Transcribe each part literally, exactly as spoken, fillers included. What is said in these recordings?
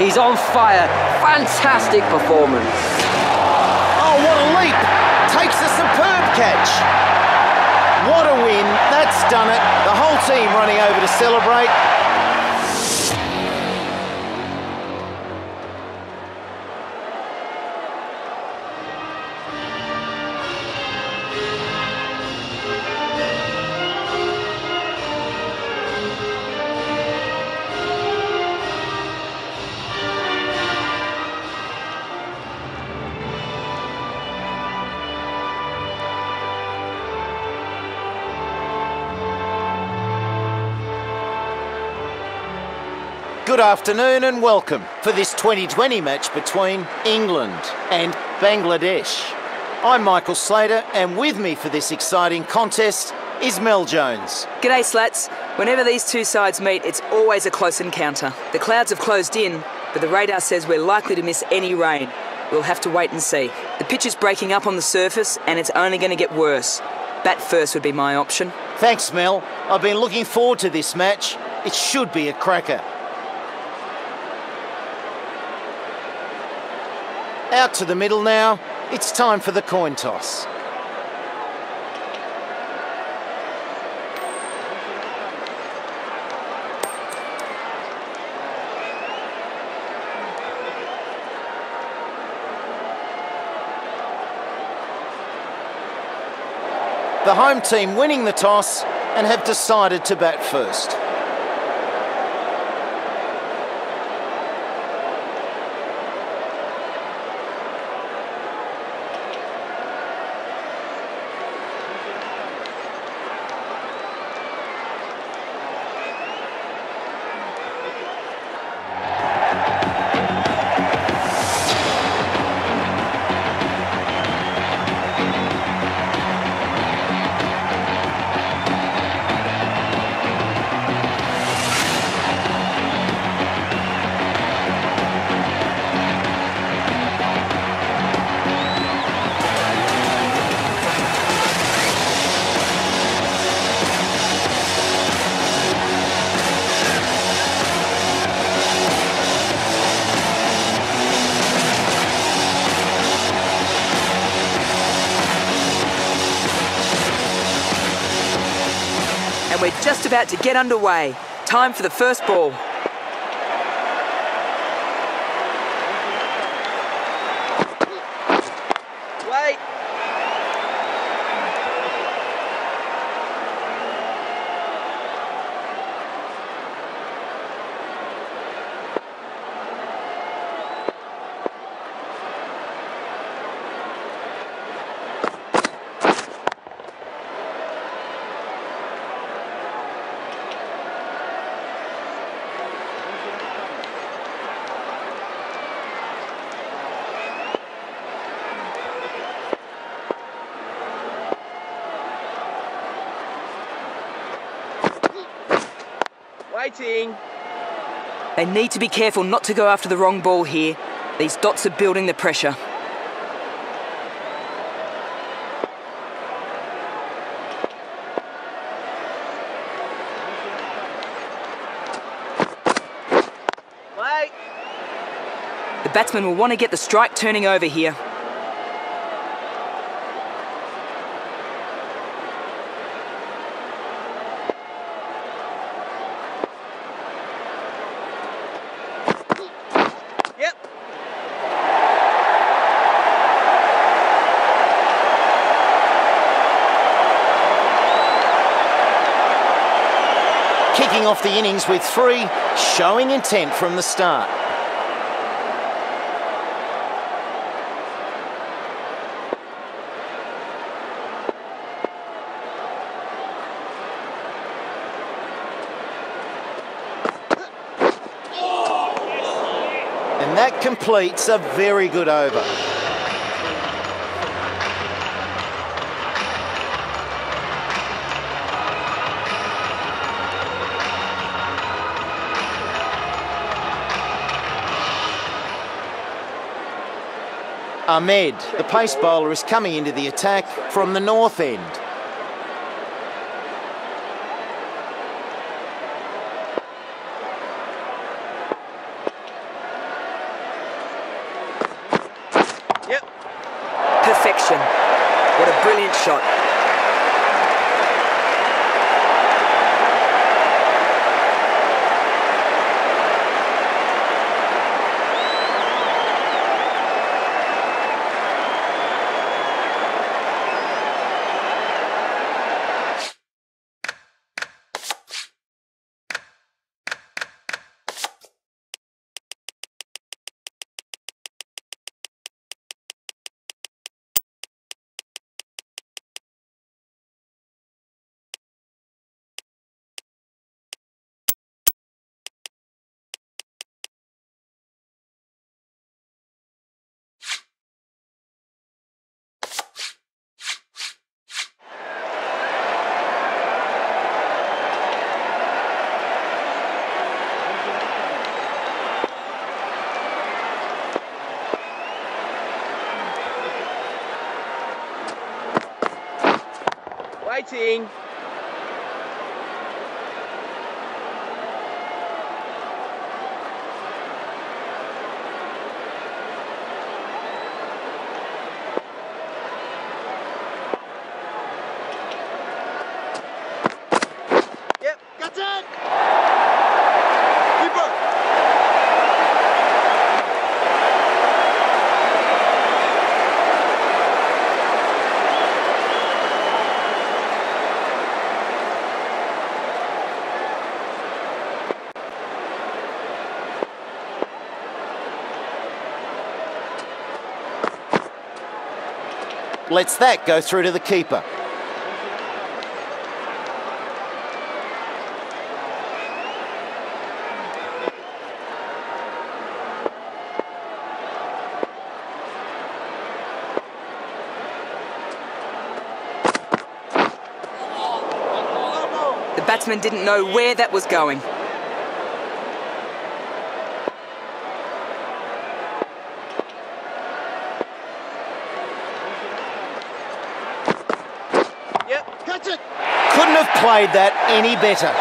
He's on fire. Fantastic performance. Oh, what a leap. Takes a superb catch. What a win. That's done it. The whole team running over to celebrate. Good afternoon and welcome for this twenty twenty match between England and Bangladesh. I'm Michael Slater, and with me for this exciting contest is Mel Jones. G'day Slats. Whenever these two sides meet, it's always a close encounter. The clouds have closed in, but the radar says we're likely to miss any rain. We'll have to wait and see. The pitch is breaking up on the surface and it's only going to get worse. Bat first would be my option. Thanks, Mel. I've been looking forward to this match. It should be a cracker. Out to the middle now. It's time for the coin toss. The home team winning the toss and have decided to bat first. And we're just about to get underway. Time for the first ball. Wait. Waiting. They need to be careful not to go after the wrong ball here. These dots are building the pressure. Wait. The batsman will want to get the strike turning over here. Kicking off the innings with three, showing intent from the start. And that completes a very good over. Ahmed, the pace bowler, is coming into the attack from the north end. brilliant shot. Waiting. Yep, got it. Keeper. Lets that go through to the keeper. The batsman didn't know where that was going. Yep, catch it. Couldn't have played that any better.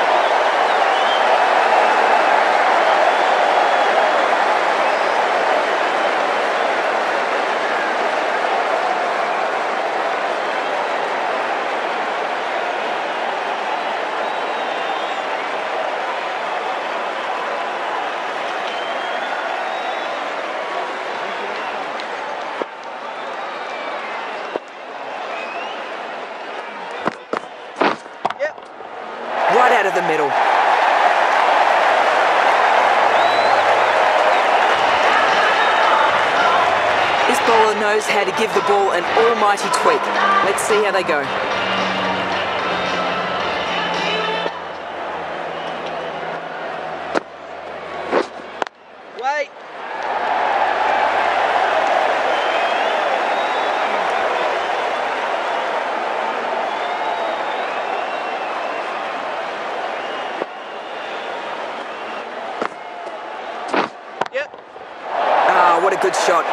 Right out of the middle. This bowler knows how to give the ball an almighty tweak. Let's see how they go. Wait. Yep. Ah, what a good shot.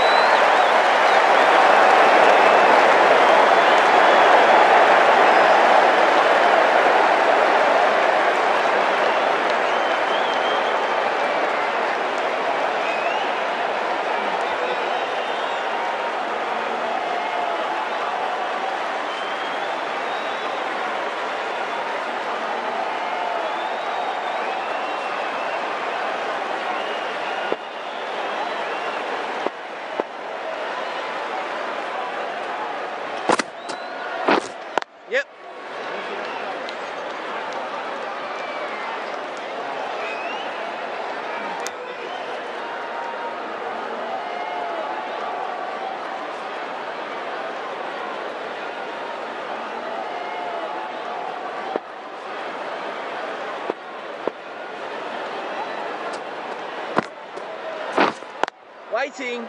Yep. Waiting.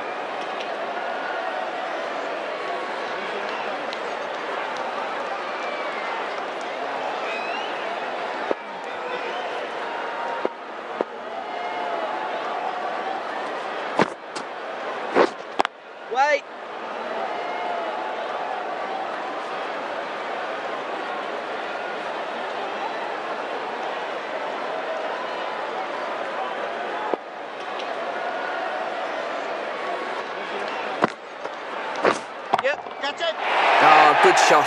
Wait. good shot.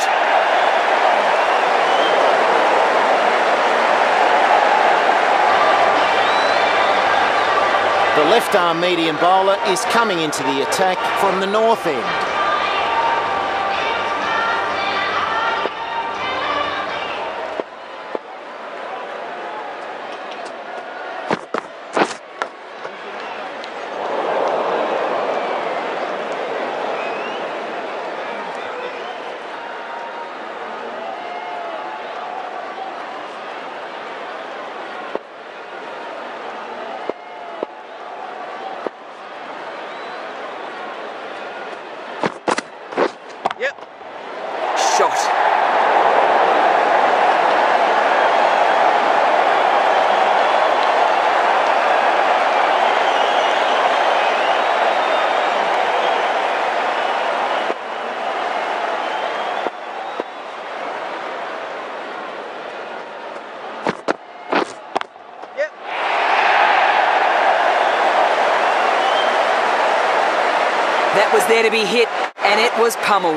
The left-arm medium bowler is coming into the attack from the north end. Yep. Shot. Yep. That was there to be hit, and it was pummeled.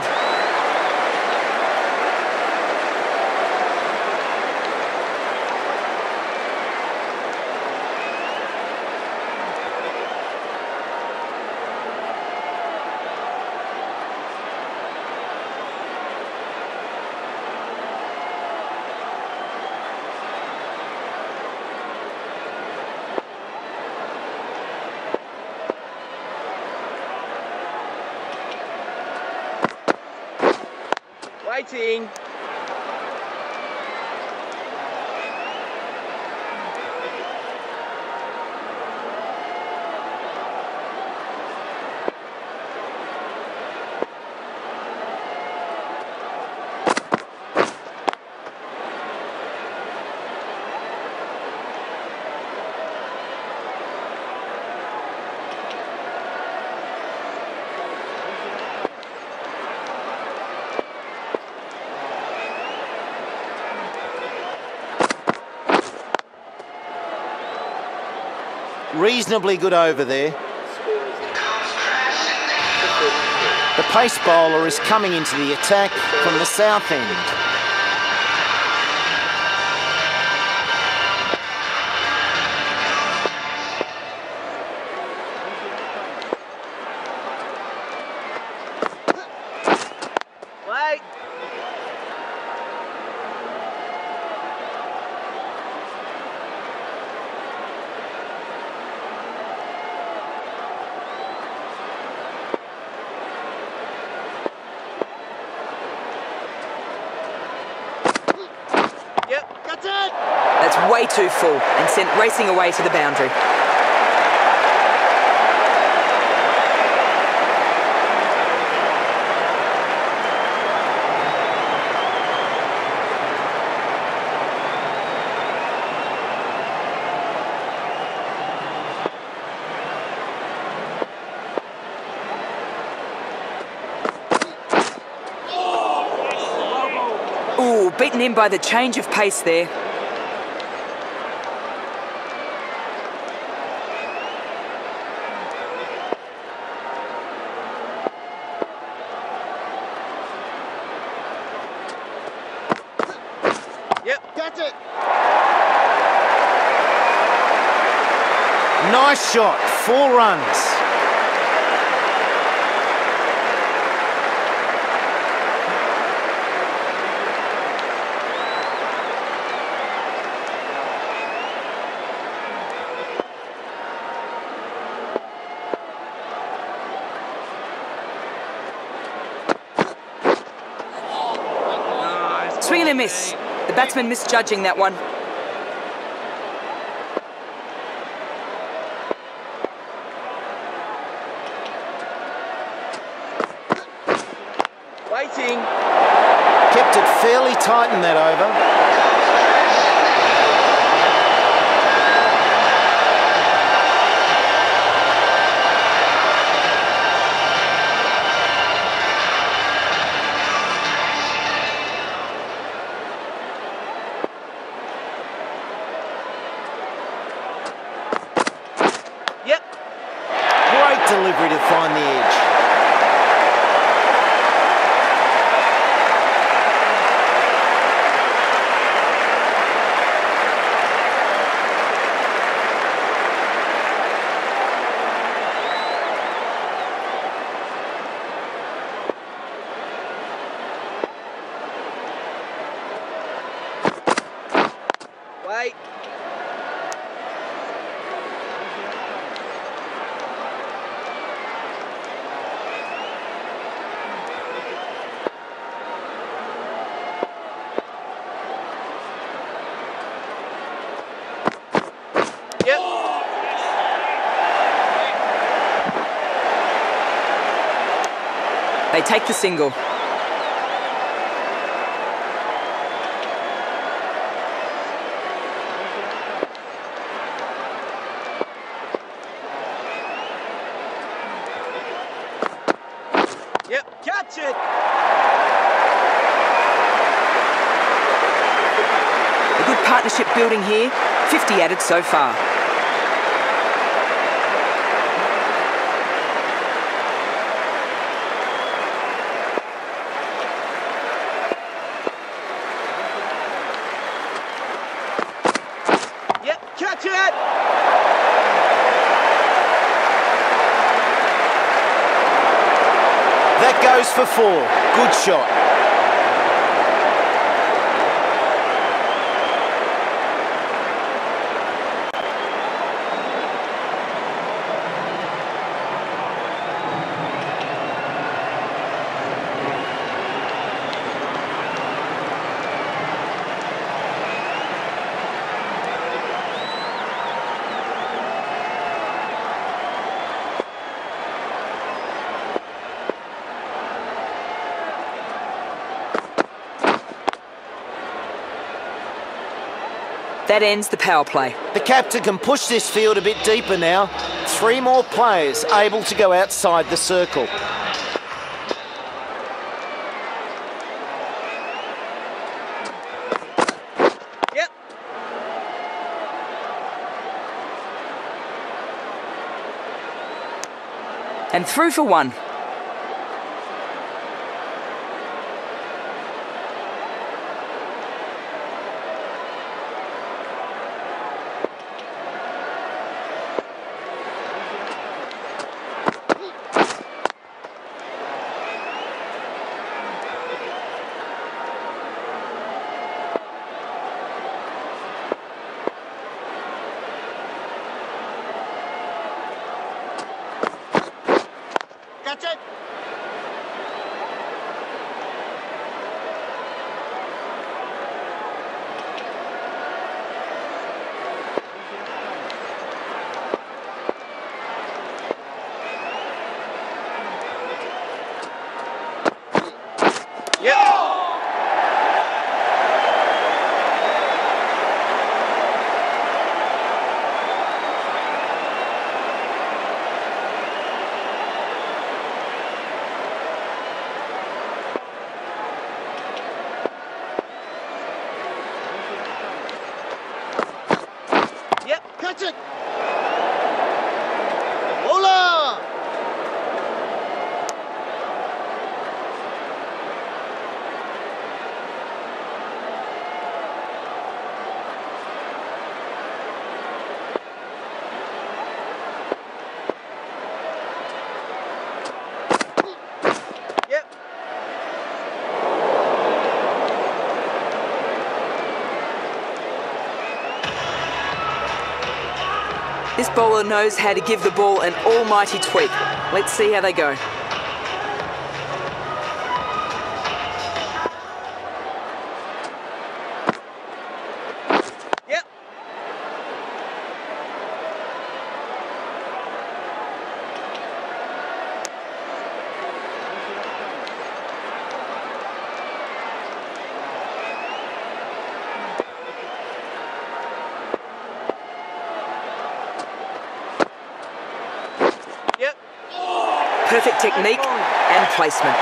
Waiting. Reasonably good over there. The pace bowler is coming into the attack from the south end. Wait. Yep. That's it. That's way too full and sent racing away to the boundary. Ooh, beaten in by the change of pace there. Yep. That's it. Nice shot, four runs. Swing and a miss. The batsman misjudging that one. Waiting. Kept it fairly tight in that over. Wait. Yep. They take the single. Yep, catch it. A good partnership building here. fifty added so far. Yep, catch it. That goes for four. Good shot. That ends the power play. The captain can push this field a bit deeper now. Three more players able to go outside the circle. Yep. And through for one. Catch it. Yep. Yep, catch it. Hola. Yep. This bowler knows how to give the ball an almighty tweak. Let's see how they go. Yep. Yep. Perfect technique and placement.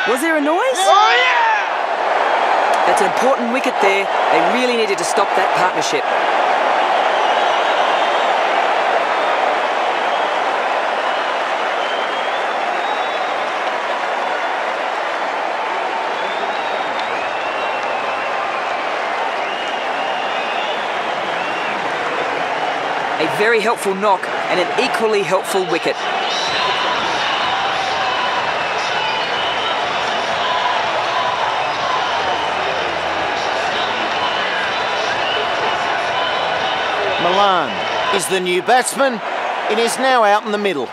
Was there a noise? Oh, yeah! That's an important wicket there. They really needed to stop that partnership. A very helpful knock and an equally helpful wicket. Milan is the new batsman. It is now out in the middle.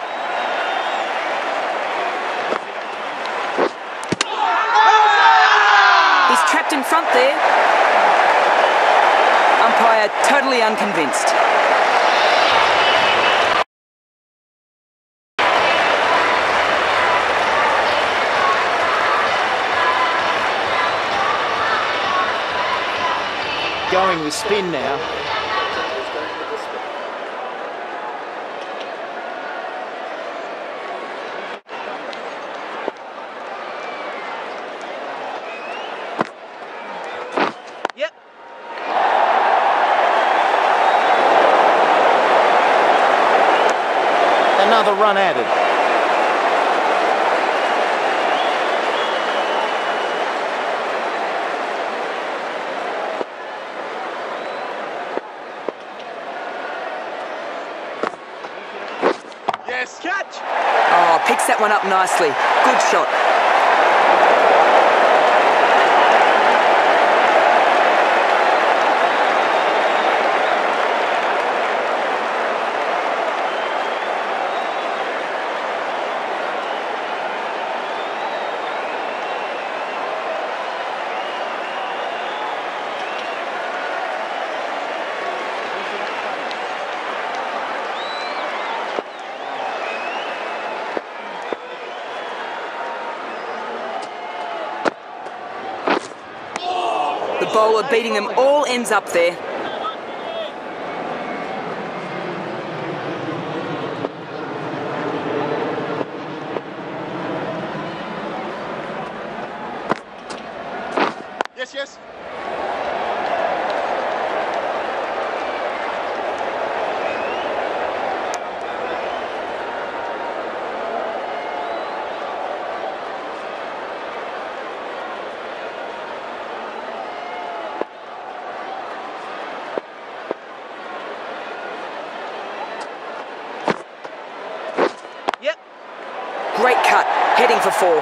He's trapped in front there. Umpire totally unconvinced. Going with spin now. Yep. Another run added. Yes, catch! Oh, picks that one up nicely. Good shot. The bowler beating them all ends up there. Yes, yes. Yep. Great cut, heading for four.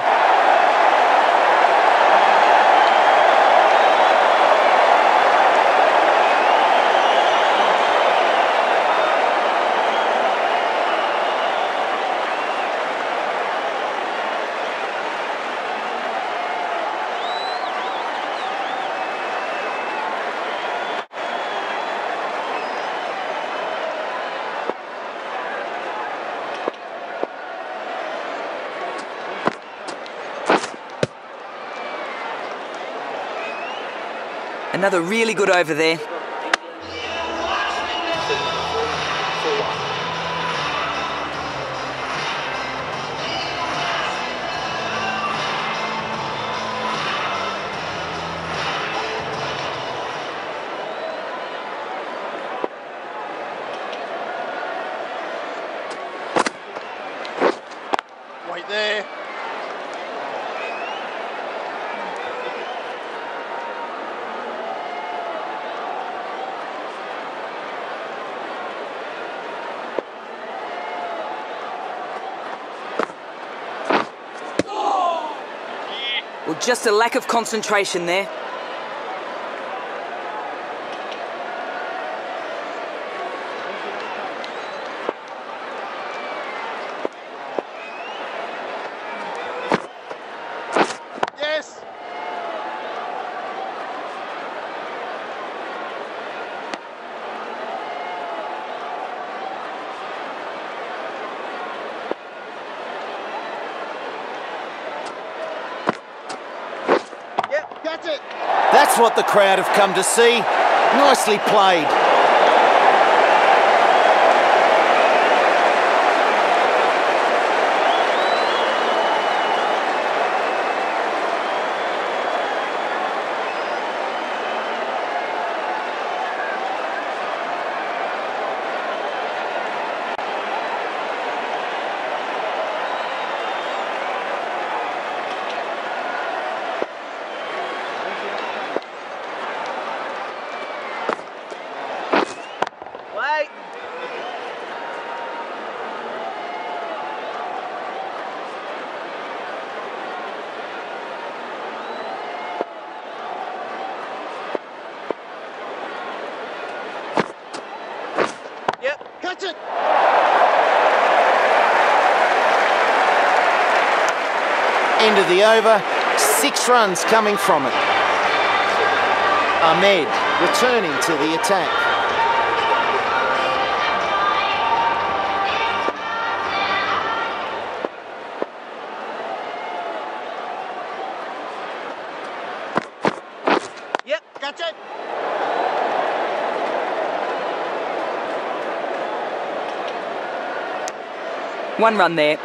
Another really good over there. Right there. Well, just a lack of concentration there. Yes. Yep, that's it. That's what the crowd have come to see. Nicely played. Okay. Yep. Catch it. End of the over, six runs coming from it. Ahmed returning to the attack. Yep, catch it. One run there.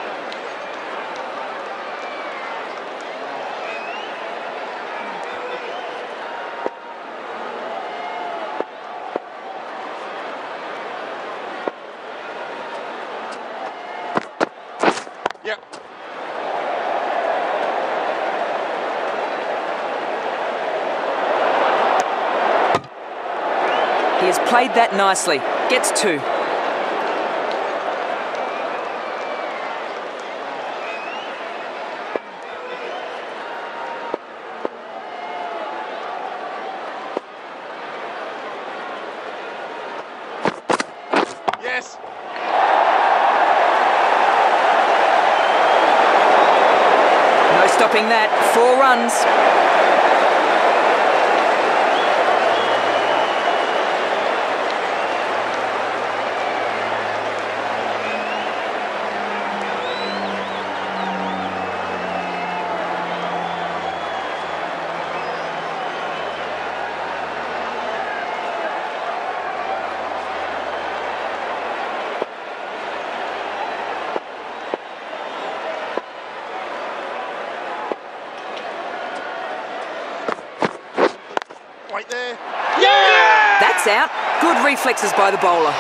Yep. He has played that nicely. Gets two. Yes. No stopping that. Four runs. Right there. Yeah! That's out. Good reflexes by the bowler.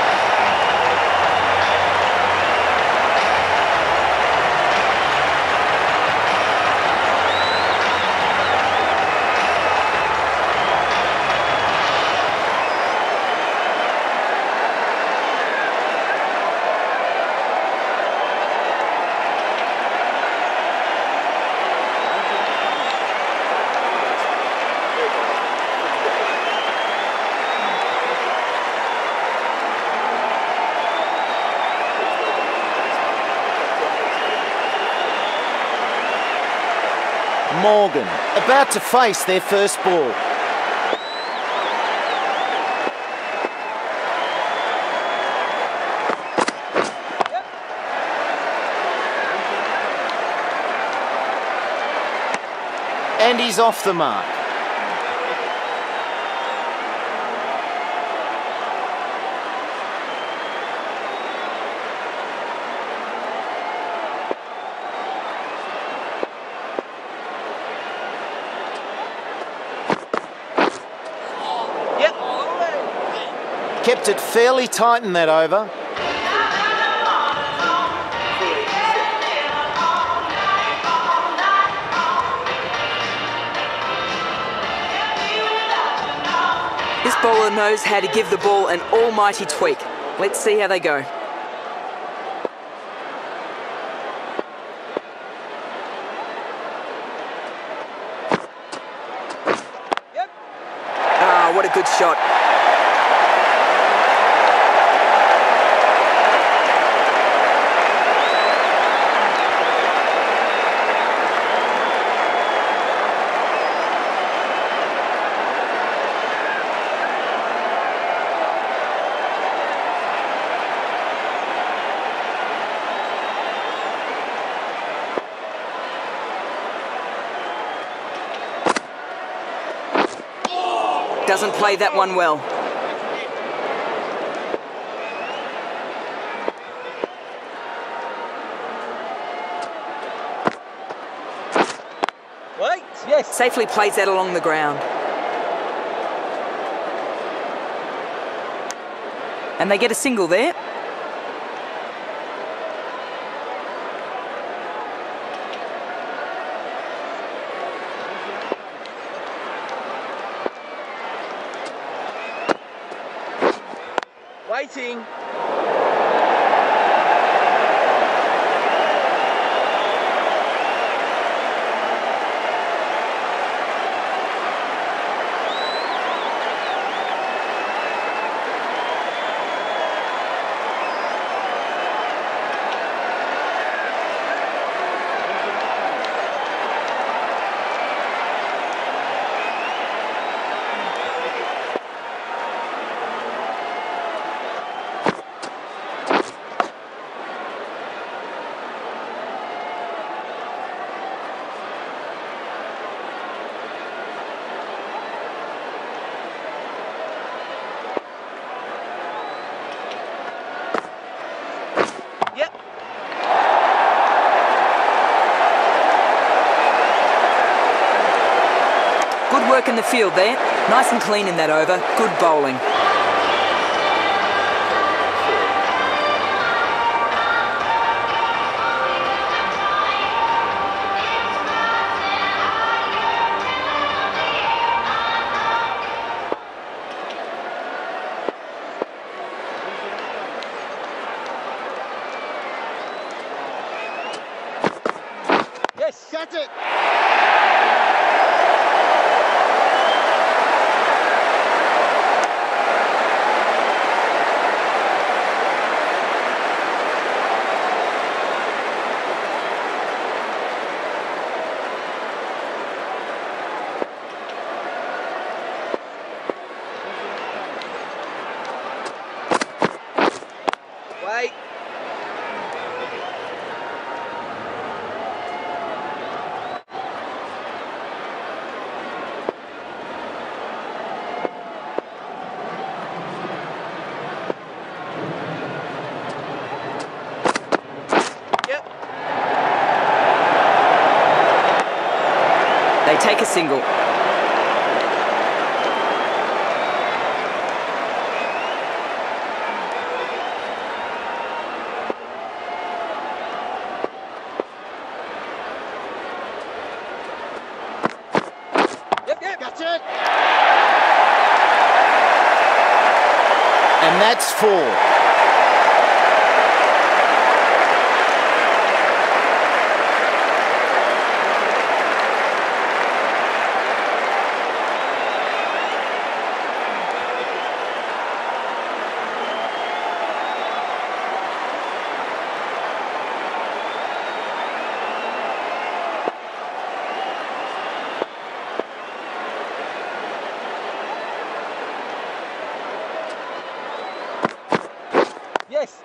Morgan about to face their first ball. And he's off the mark. Kept it fairly tight in that over. This bowler knows how to give the ball an almighty tweak. Let's see how they go. Yep. Ah, what a good shot. Doesn't play that one well. Wait, yes. Safely plays that along the ground. And they get a single there. Waiting. Good work in the field there. Nice and clean in that over. Good bowling. Yes, that's it. Wait. Yep. They take a single. Yep, yep. That's it. And that's four. Yes.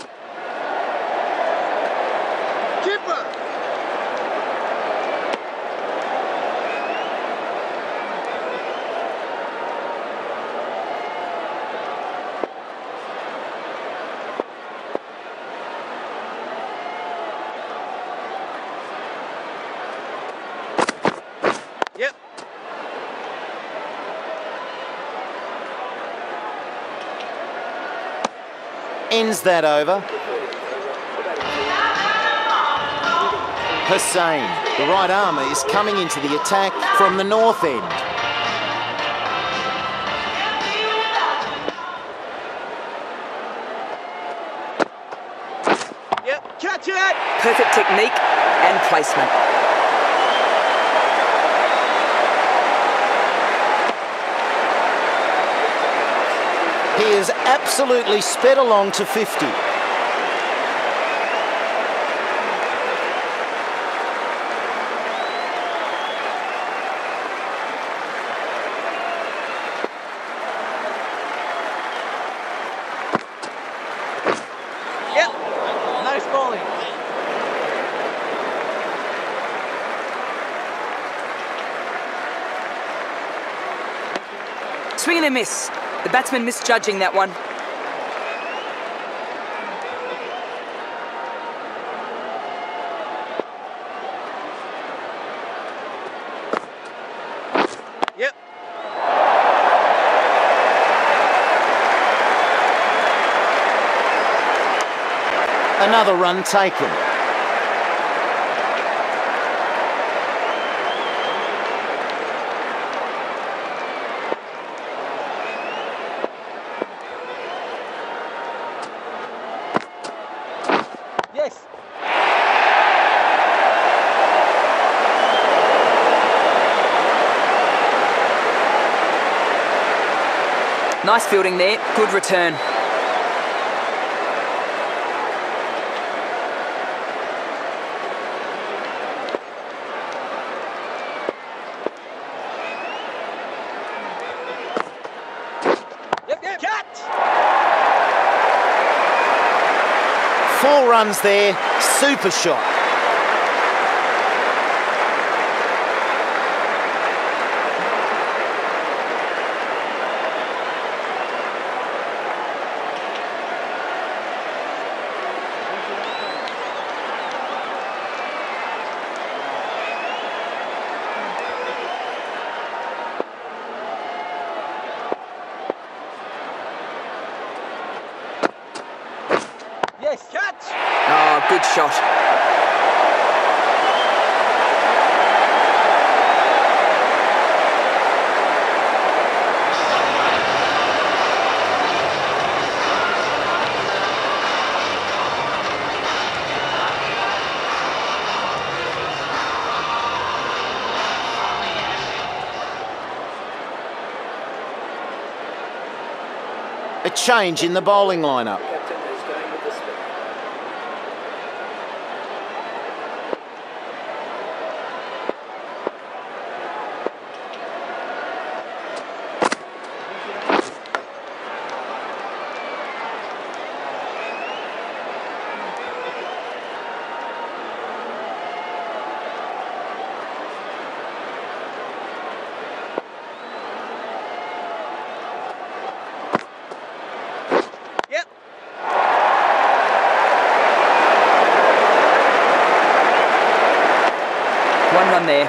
Keeper. Yep. Ends that over. Hussain, the right armour, is coming into the attack from the north end. Yep. Catch it. Perfect technique and placement. He has absolutely sped along to fifty. Yep. Nice bowling. Swing and a miss. The batsman misjudging that one. Yep. Another run taken. Yes. Nice fielding there, good return. Yep, yep. Catch! Four runs there, super shot. Yes, catch! Oh, good shot. A change in the bowling lineup. Yep. One run there.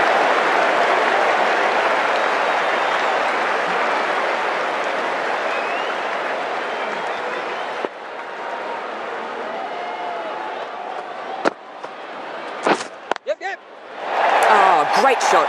Yep, yep. Oh, great shot.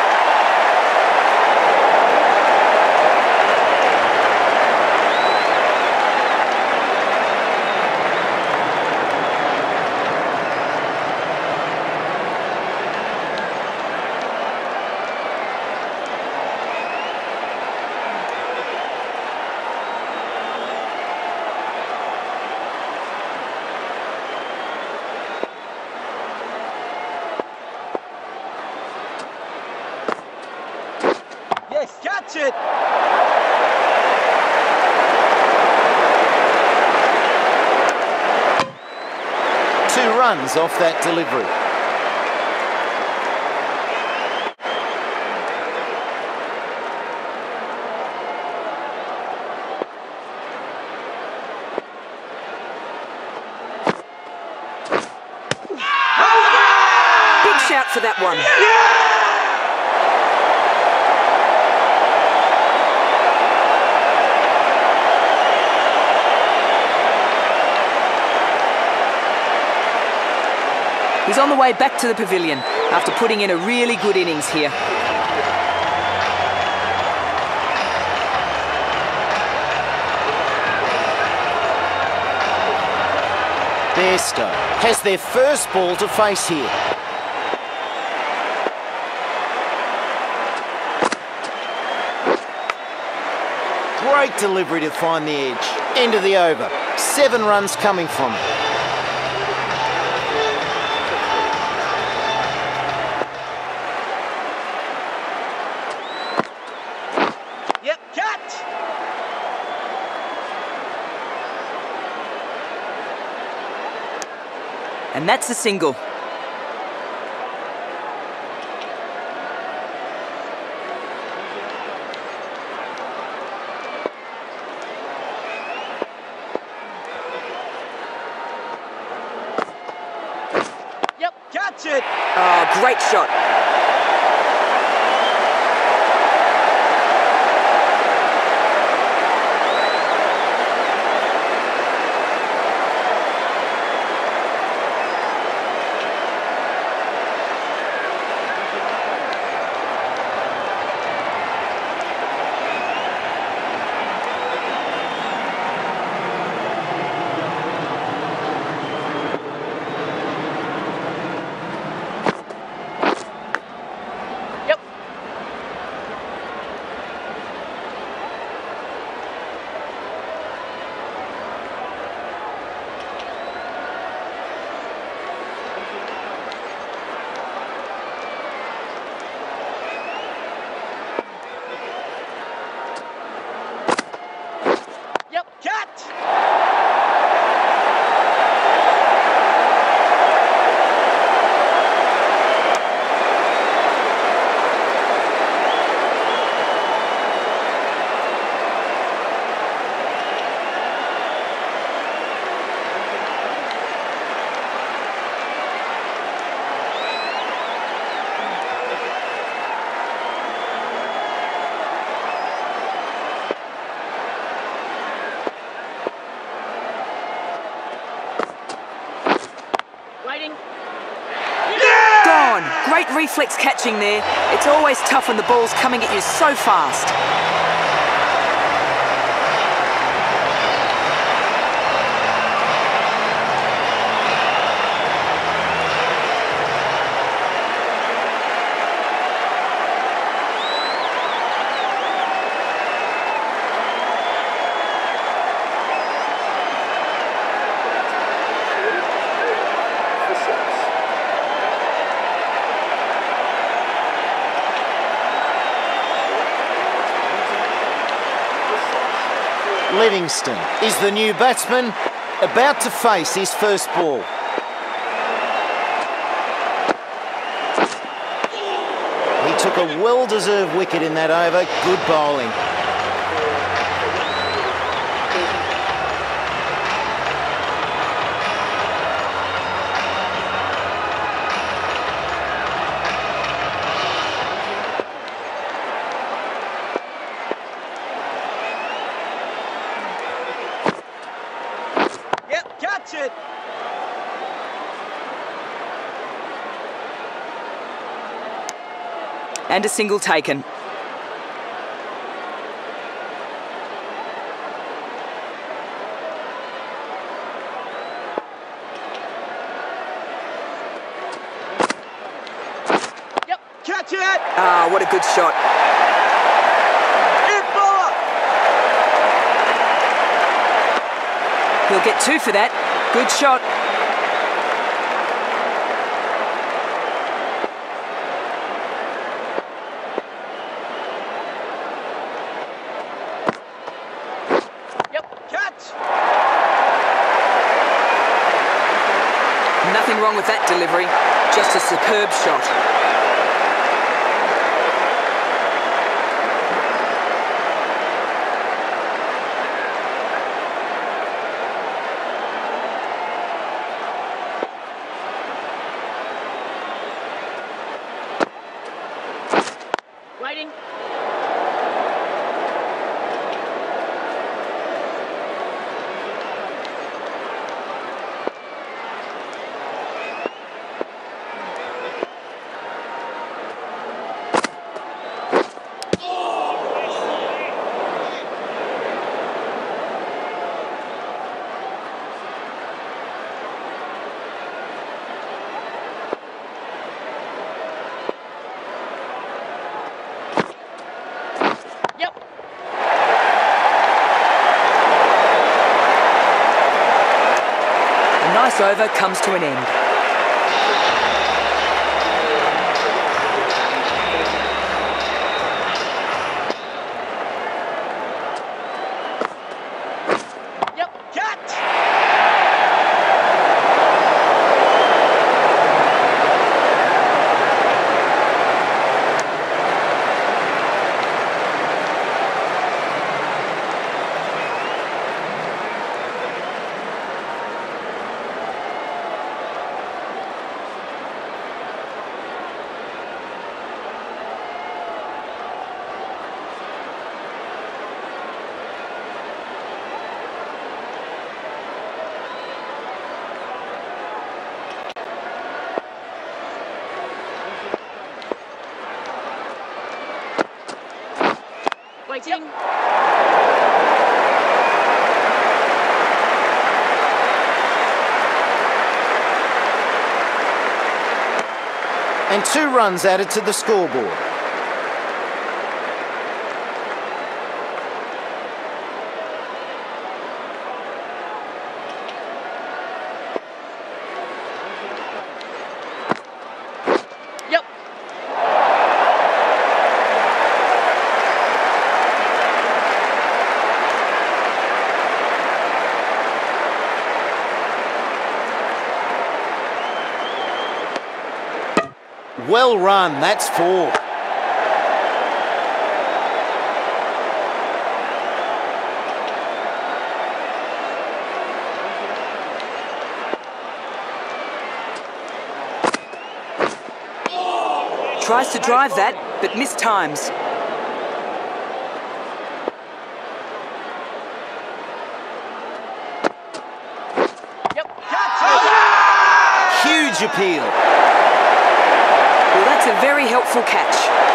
Yes, catch it! Two runs off that delivery. Big shout for that one. He's on the way back to the pavilion after putting in a really good innings here. Bairstow has their first ball to face here. Great delivery to find the edge. End of the over. Seven runs coming from it. Yep, catch! And that's a single. Yep, catch it! Oh, great shot. reflex catching there. It's always tough when the ball's coming at you so fast. Livingston is the new batsman, about to face his first ball. He took a well-deserved wicket in that over. Good bowling. Catch it! And a single taken. Yep, catch it! Ah, what a good shot. In bowler! He'll get two for that. Good shot. Yep, catch! Nothing wrong with that delivery. Just a superb shot. Waiting. Nice over comes to an end. Yep, catch! Waiting. Yep. And two runs added to the scoreboard. Yep. Well run, that's four. Tries to drive that, but missed times. Yep, catch it! Huge appeal. Well, that It's a very helpful catch.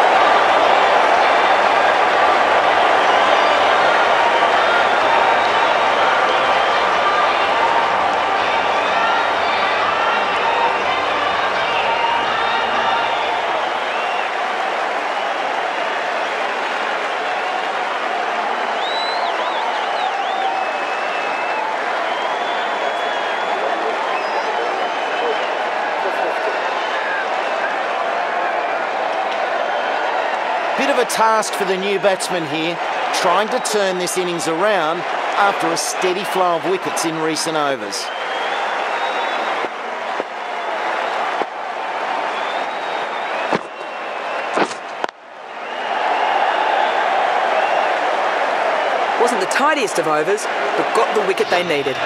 Bit of a task for the new batsman here, trying to turn this innings around after a steady flow of wickets in recent overs. Wasn't the tidiest of overs, but got the wicket they needed.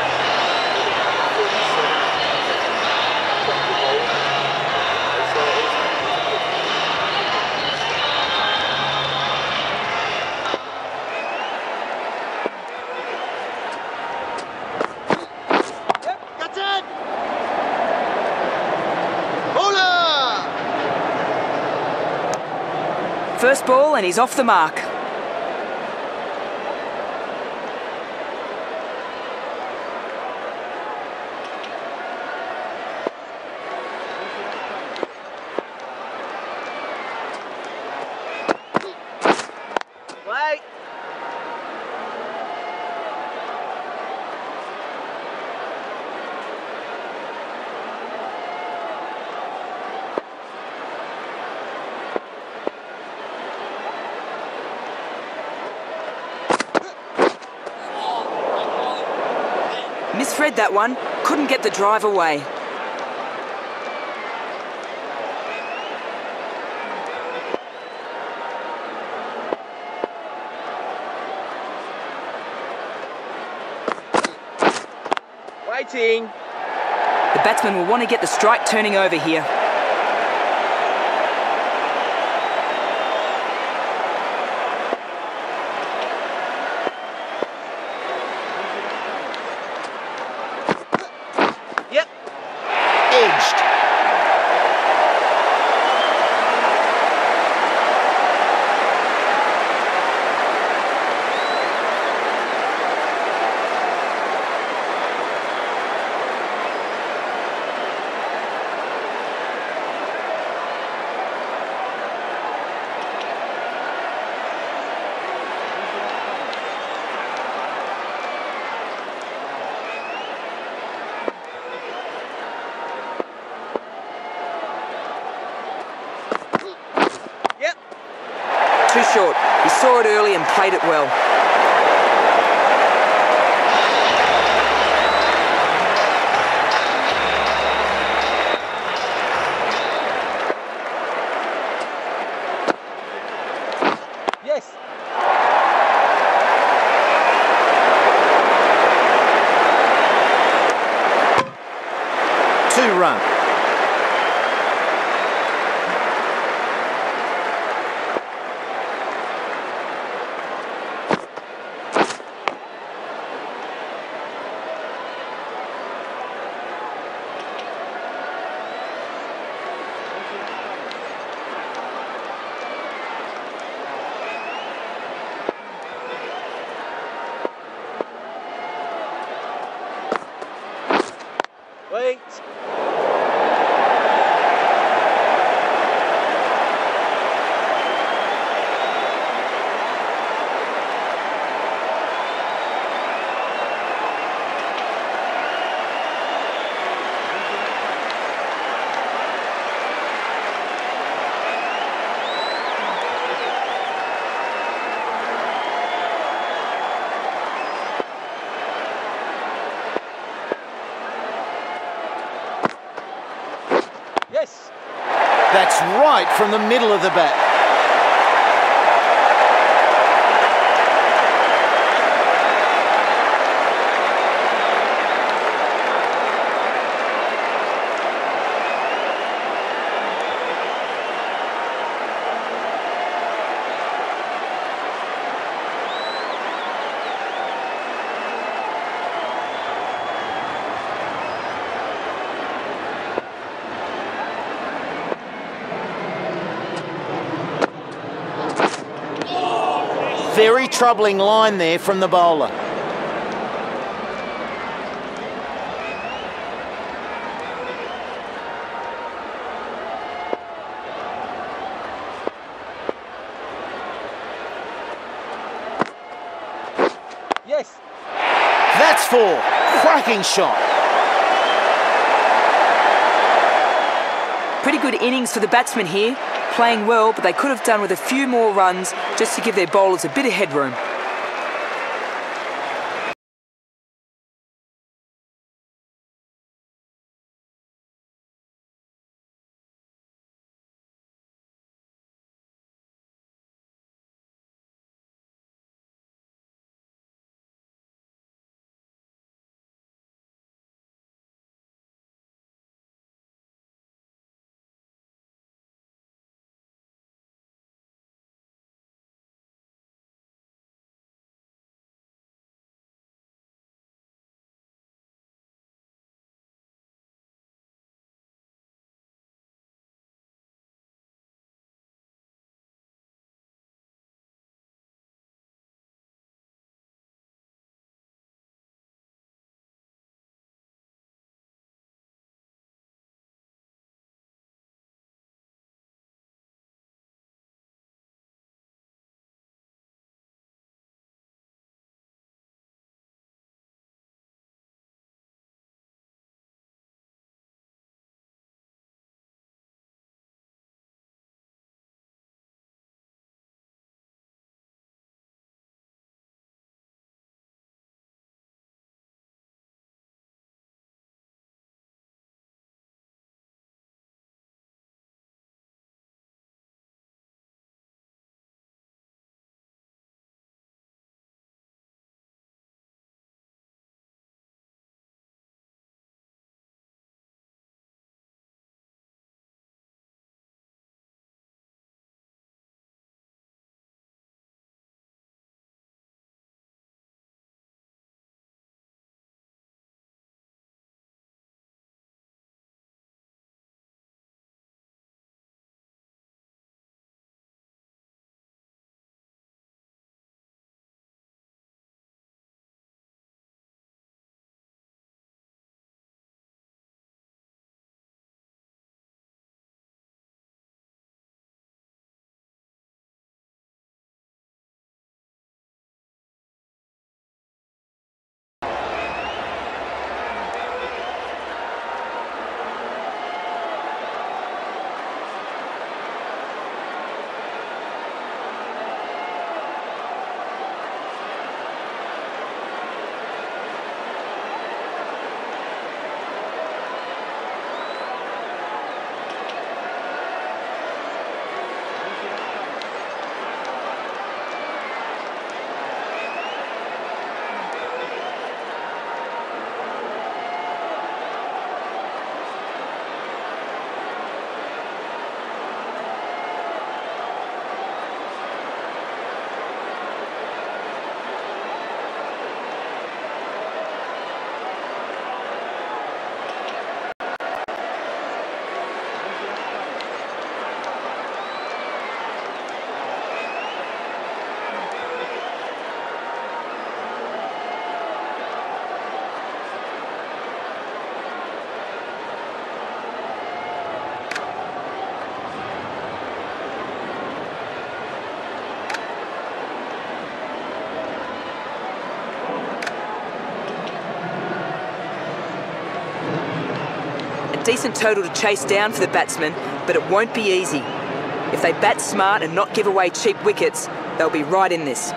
First ball and he's off the mark. Wait. Misread that one, couldn't get the drive away. Waiting. The batsman will want to get the strike turning over here. Yep. Edged. Too short. He saw it early and played it well. Yes. Two run. Wait. Yes. That's right from the middle of the bat. very troubling line there from the bowler. Yes. That's four. Cracking shot. Pretty good innings for the batsmen here. Playing well, but they could have done with a few more runs just to give their bowlers a bit of headroom. Decent total to chase down for the batsmen, but it won't be easy. If they bat smart and not give away cheap wickets, they'll be right in this.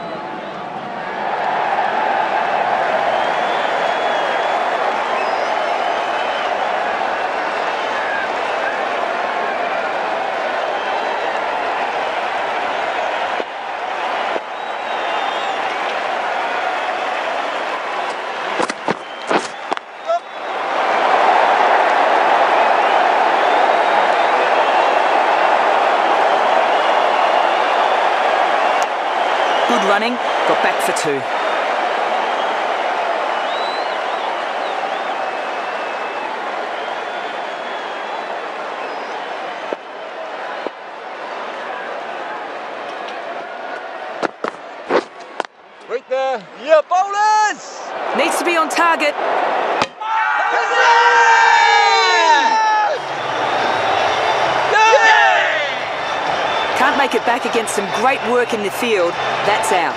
Good running, got back for two. Needs to be on target. Can't make it back against some great work in the field. That's out.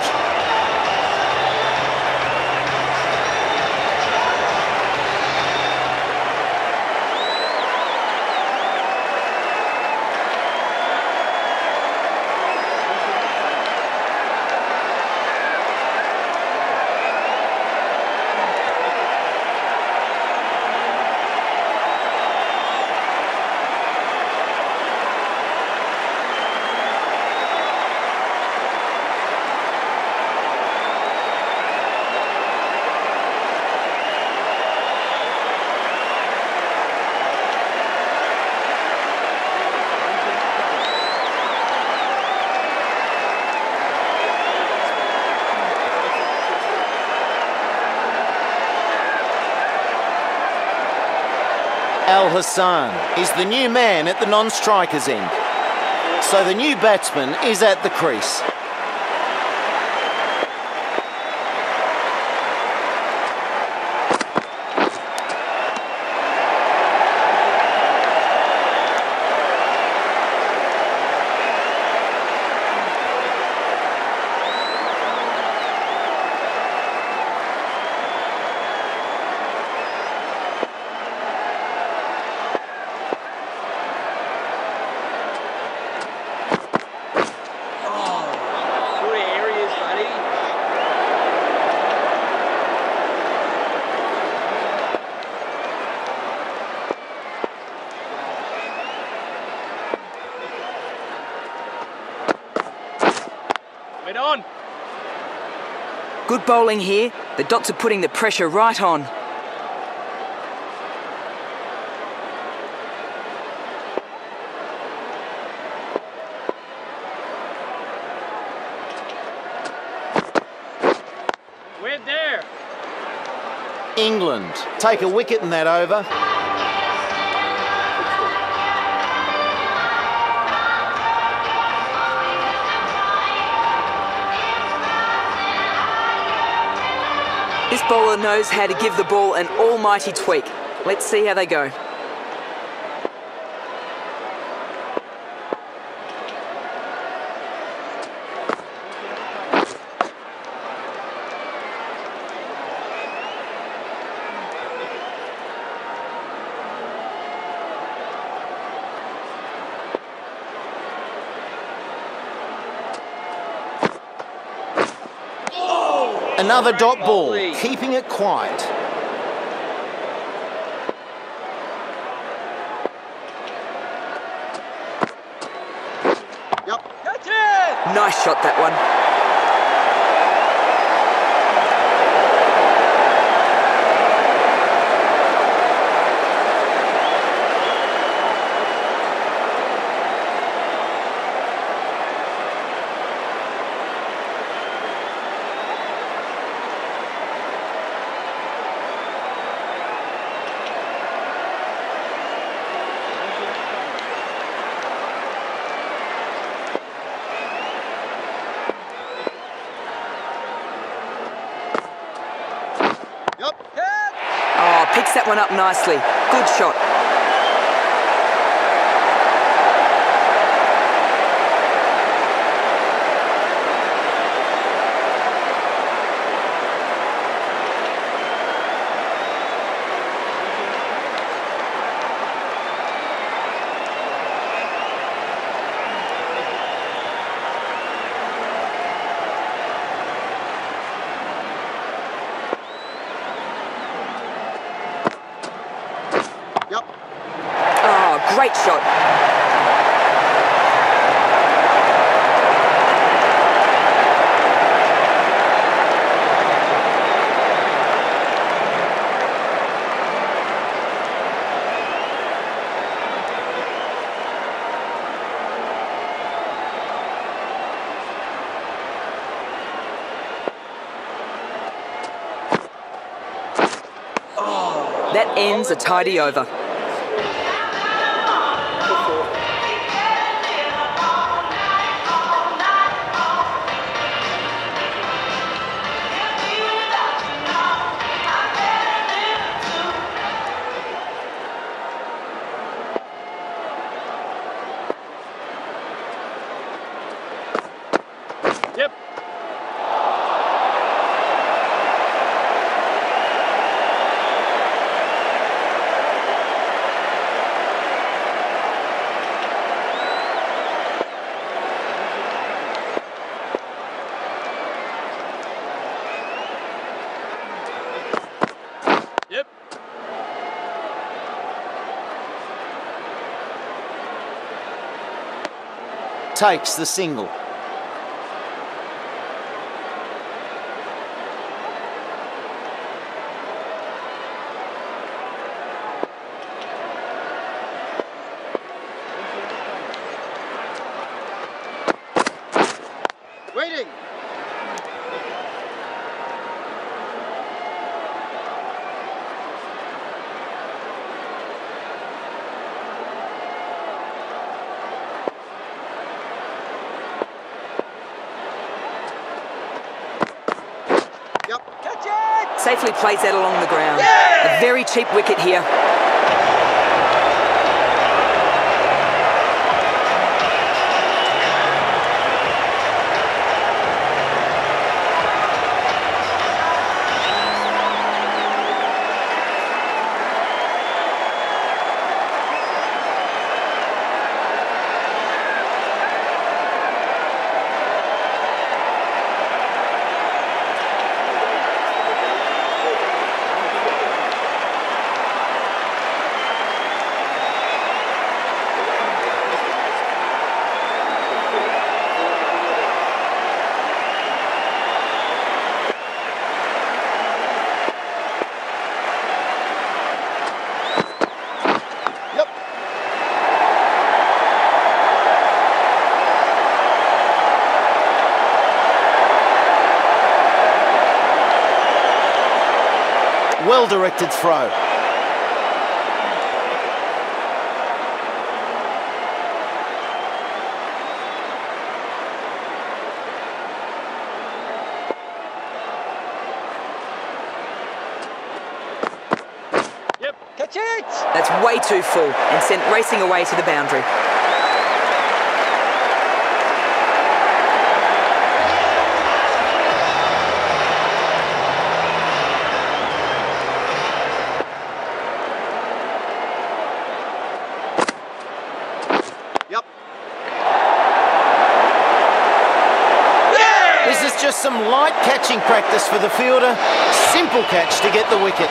Al Hassan is the new man at the non-strikers end. So the new batsman is at the crease. Wait on. Good bowling here. The dots are putting the pressure right on. We're there. England take a wicket in that over. This bowler knows how to give the ball an almighty tweak. Let's see how they go. Another dot ball, keeping it quiet. Yep. Catch it! Nice shot, that one. Oh, picks that one up nicely. Good shot. Great shot. That ends a tidy over. takes the single. Waiting. Yep. Catch it! Safely plays that along the ground. Yeah! A very cheap wicket here. Well-directed throw. Yep. Catch it! That's way too full and sent racing away to the boundary. Yep. This is just some light catching practice for the fielder. Simple catch to get the wicket.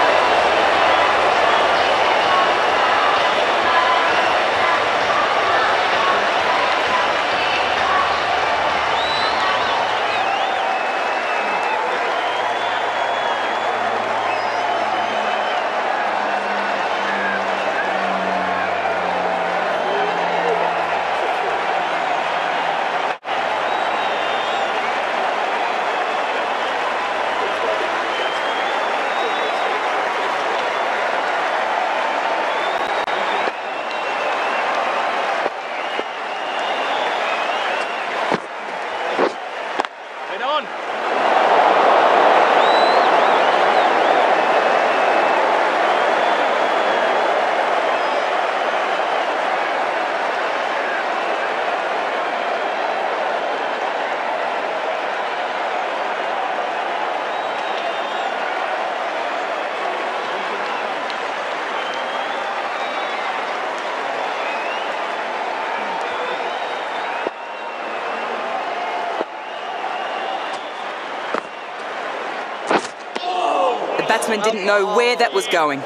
Wait on. The batsman didn't know where that was going.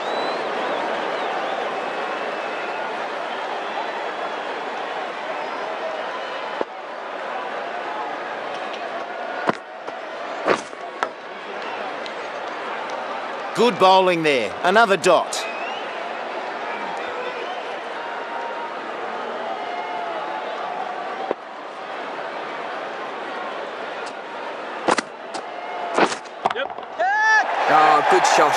Good bowling there. Another dot. Yep. Oh, good shot.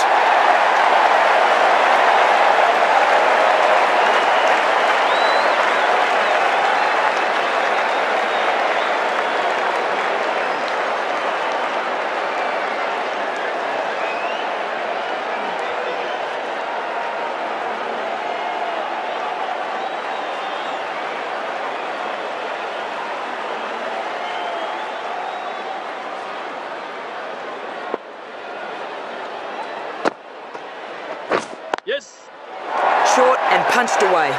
Yes. Short and punched away.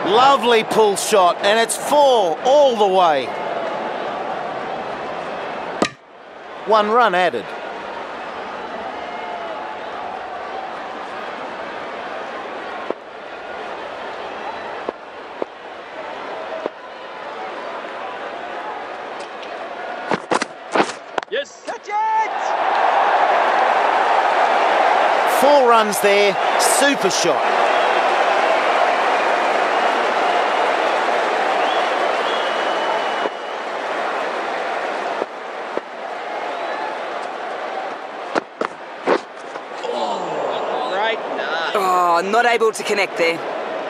Lovely pull shot, and it's four all the way. One run added. Yes. Catch it! Four runs there, super shot. Oh, right. Nah. Oh, not able to connect there.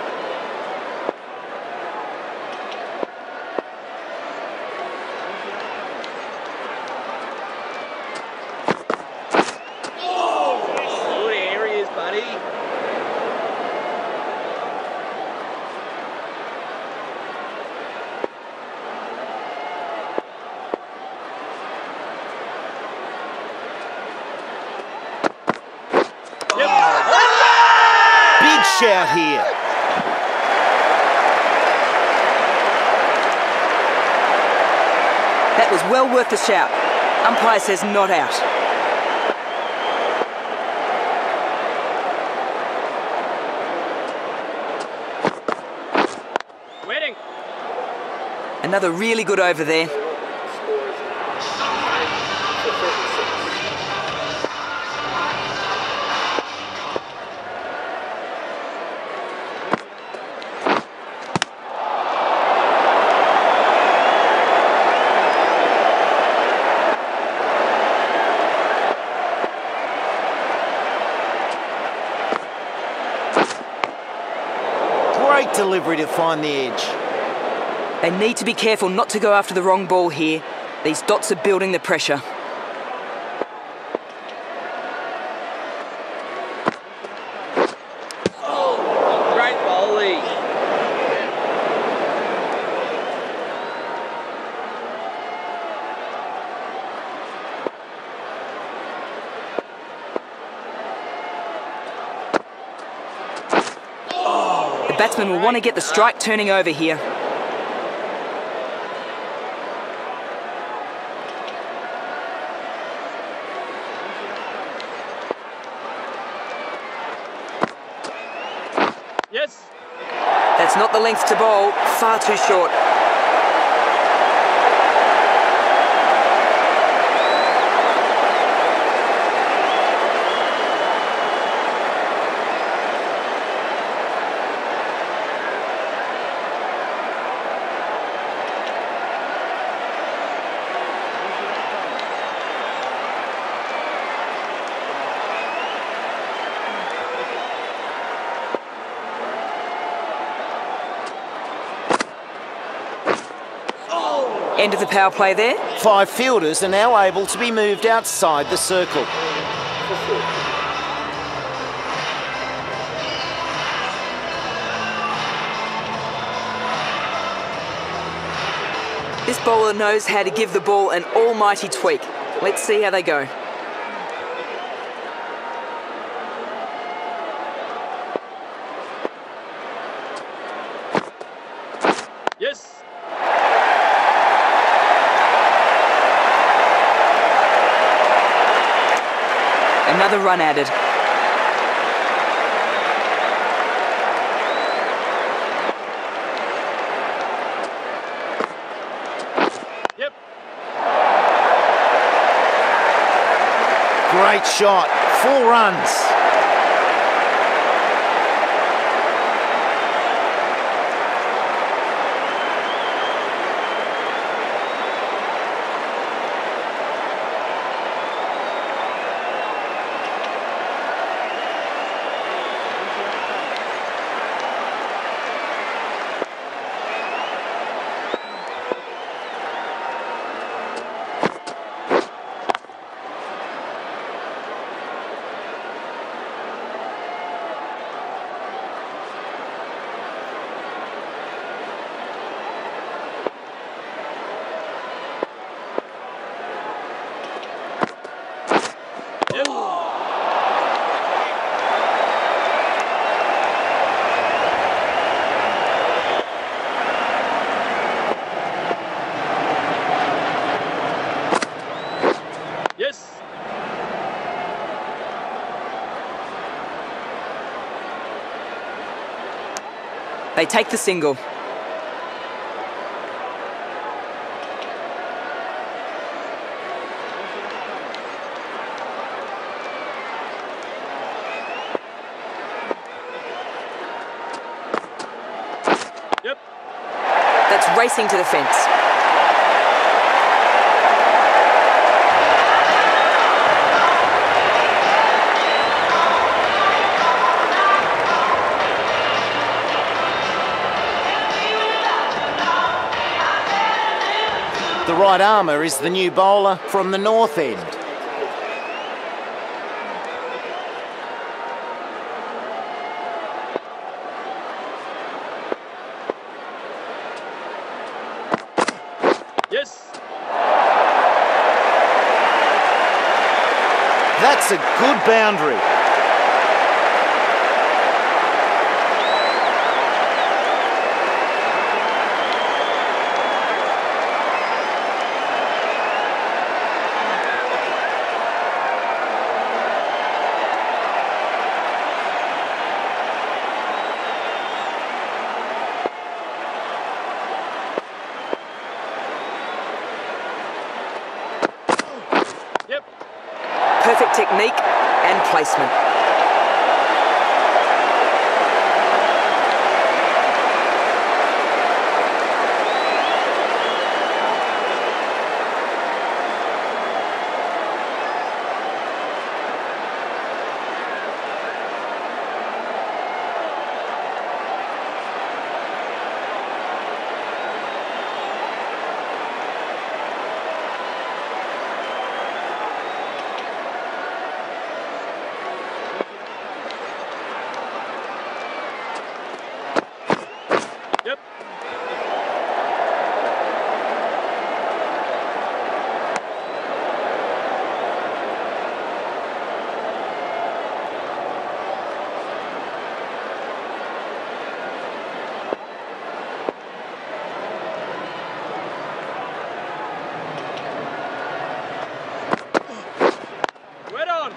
Good areas, buddy. Big shout here. That was well worth the shout. Umpire says not out. Wedding. Another really good over there. Great delivery to find the edge. They need to be careful not to go after the wrong ball here. These dots are building the pressure. Oh, great bowling. The batsman will want to get the strike turning over here. Yes. That's not the length to bowl, far too short. End of the power play there. Five fielders are now able to be moved outside the circle. This bowler knows how to give the ball an almighty tweak. Let's see how they go. Yes. Another run added. Yep. Great shot. Four runs. They take the single. Yep. That's racing to the fence. The right armour is the new bowler from the north end. Yes. That's a good boundary. Yep. Perfect technique and placement. Yep. Right on.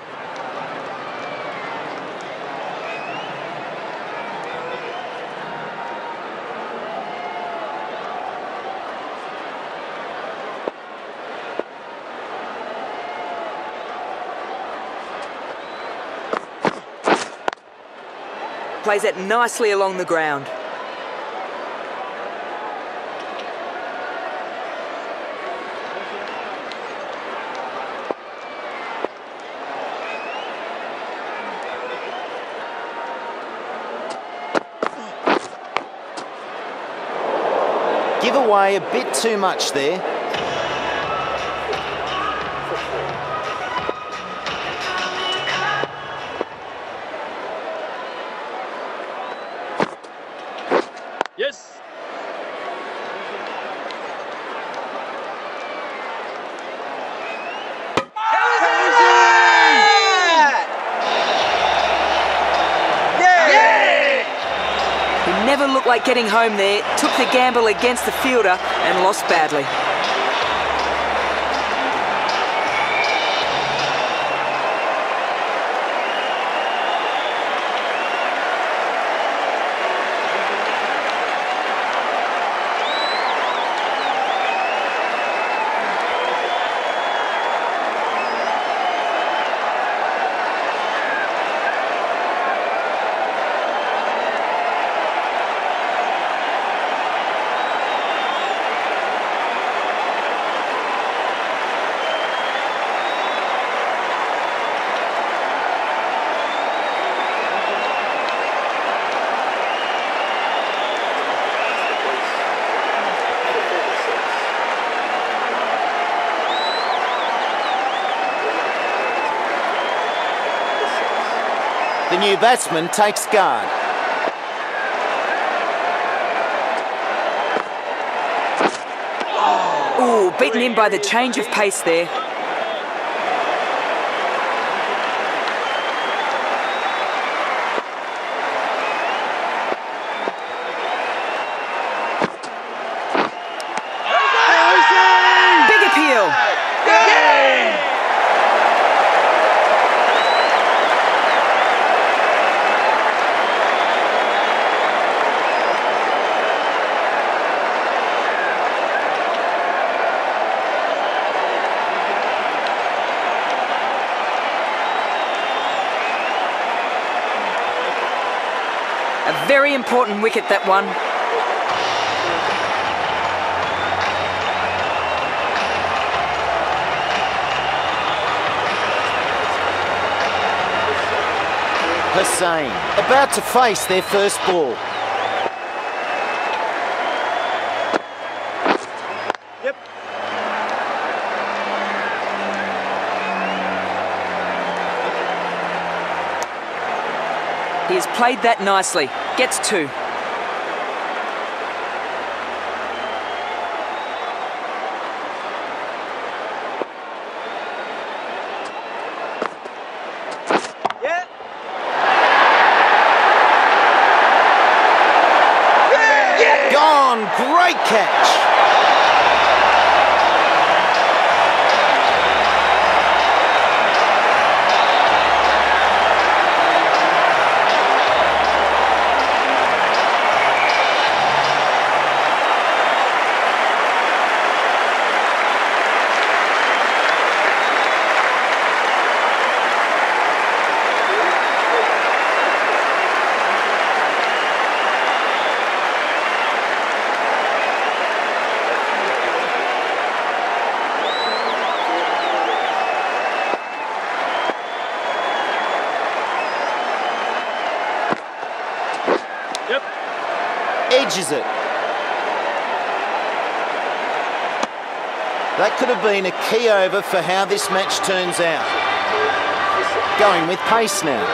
Plays it nicely along the ground. Give away a bit too much there. Yes. He never looked like getting home there, took the gamble against the fielder and lost badly. The new batsman takes guard. Ooh, beaten in by the change of pace there. Big appeal. Very important wicket, that one. Hussain, about to face their first ball. Yep. He has played that nicely. Gets two. Yeah. Gone, great catch. Yep. Edges it. That could have been a key over for how this match turns out. Going with pace now.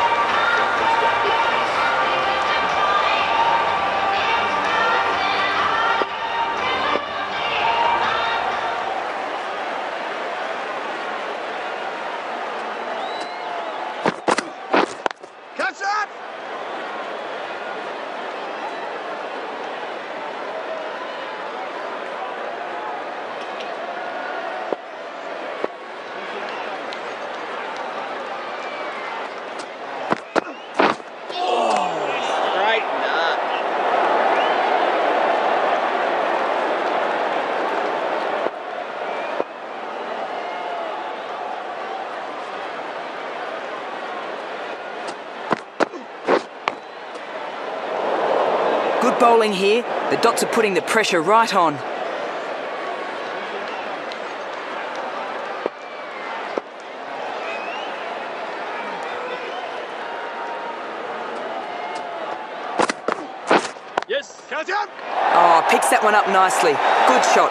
Catch up. Right nut. Good bowling here. The Dots are putting the pressure right on. Yes. Catch up. Oh, picks that one up nicely. Good shot.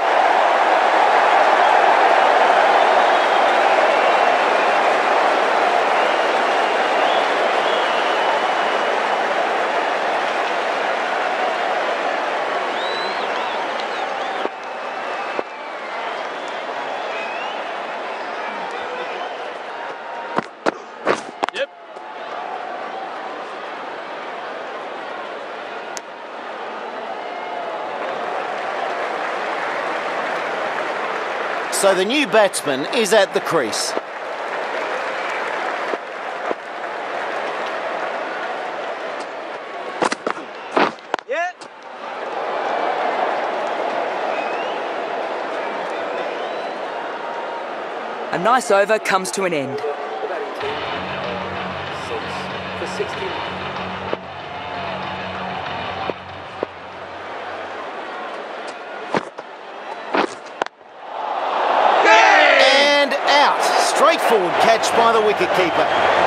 Yep. So the new batsman is at the crease. Yeah. A nice over comes to an end. And out. Straightforward catch by the wicketkeeper.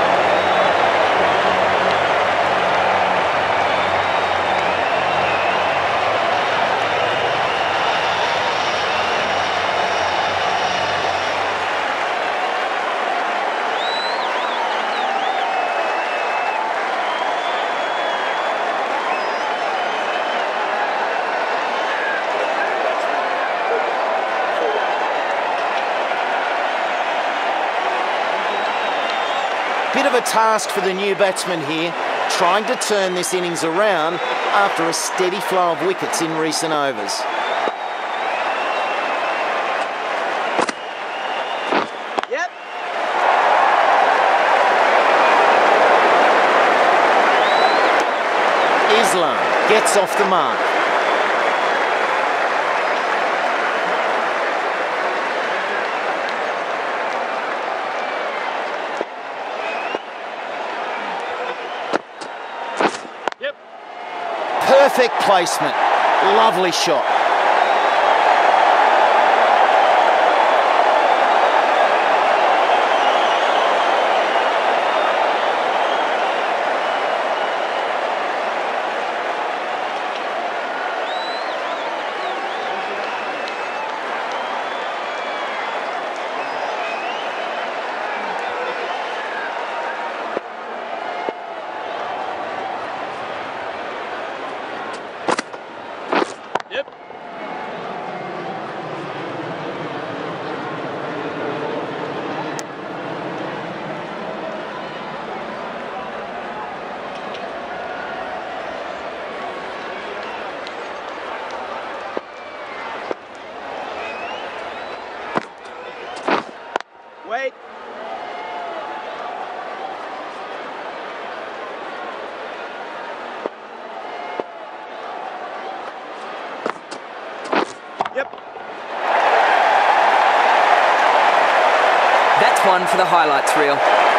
Bit of a task for the new batsman here, trying to turn this innings around after a steady flow of wickets in recent overs. Yep. Islam gets off the mark. Yep. Perfect placement. Lovely shot. Yep. Wait. Yep. That's one for the highlights reel.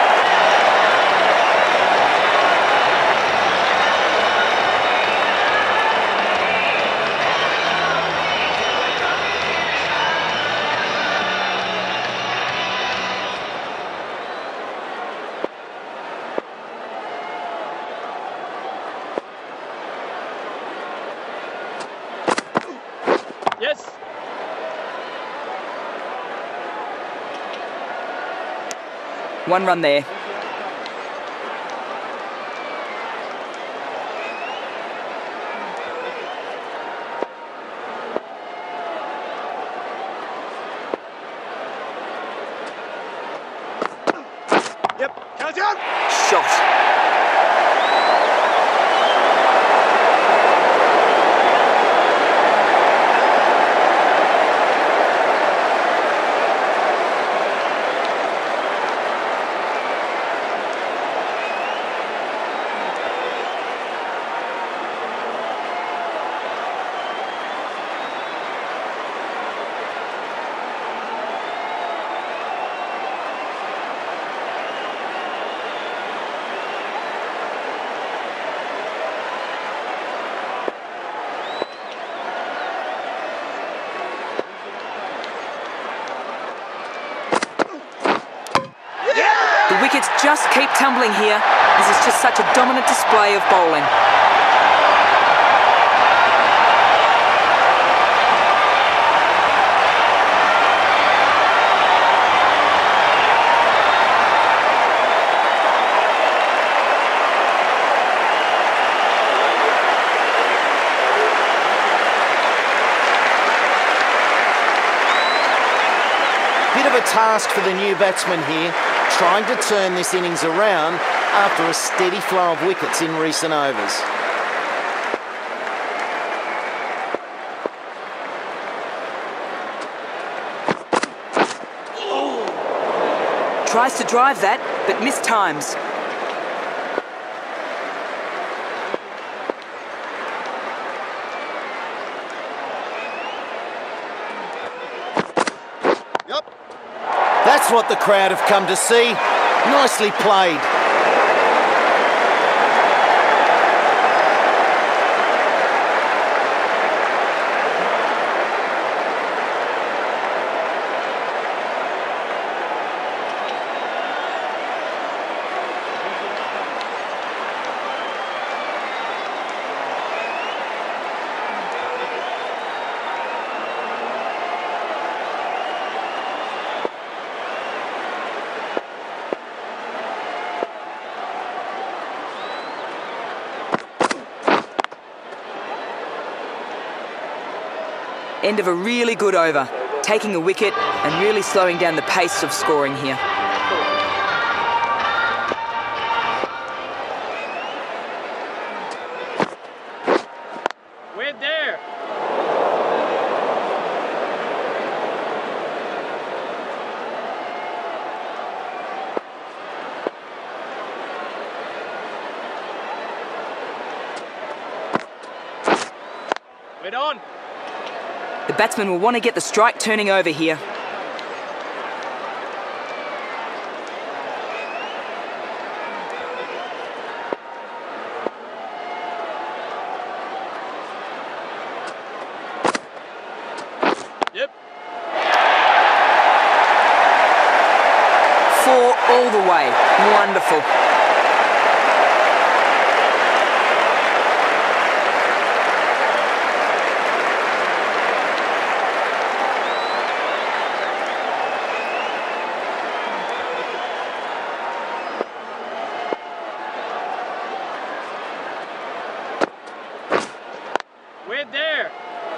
Yes. One run there. Yep. Count out. Shot. The wickets just keep tumbling here. This is just such a dominant display of bowling. Bit of a task for the new batsman here, trying to turn this innings around after a steady flow of wickets in recent overs. Tries to drive that, but mistimes. Yep. That's what the crowd have come to see. Nicely played. End of a really good over, taking a wicket and really slowing down the pace of scoring here. We're there. We're on. The batsman will want to get the strike turning over here. all the way. Wonderful. We're there.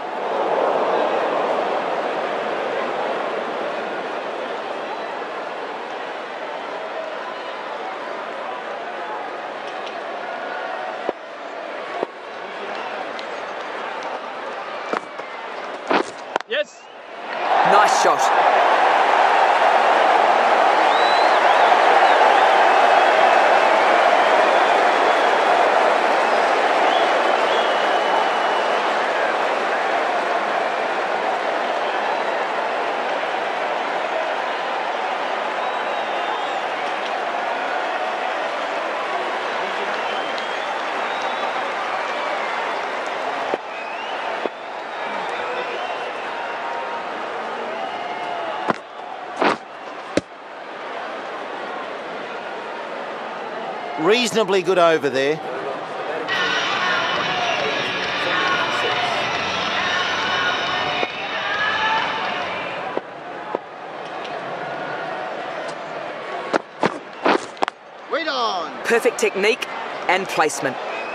Yes. Nice shot. Reasonably good over there. Wait on. Perfect technique and placement.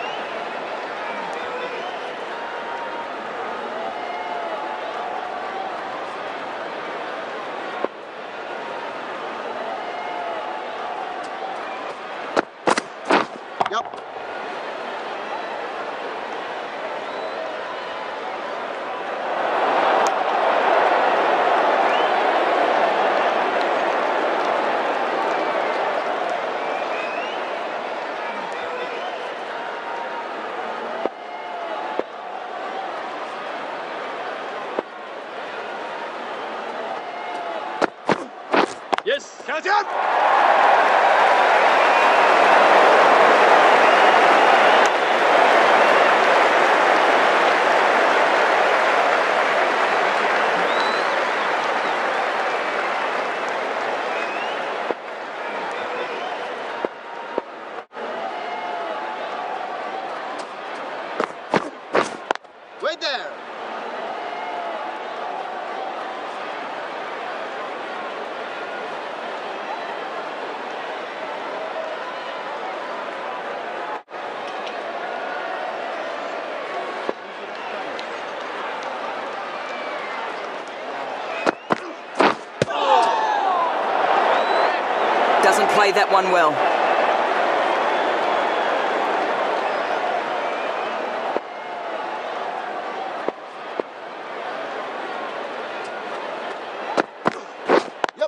Yep. Yes. Count it. Wait there. Doesn't play that one well. Yep.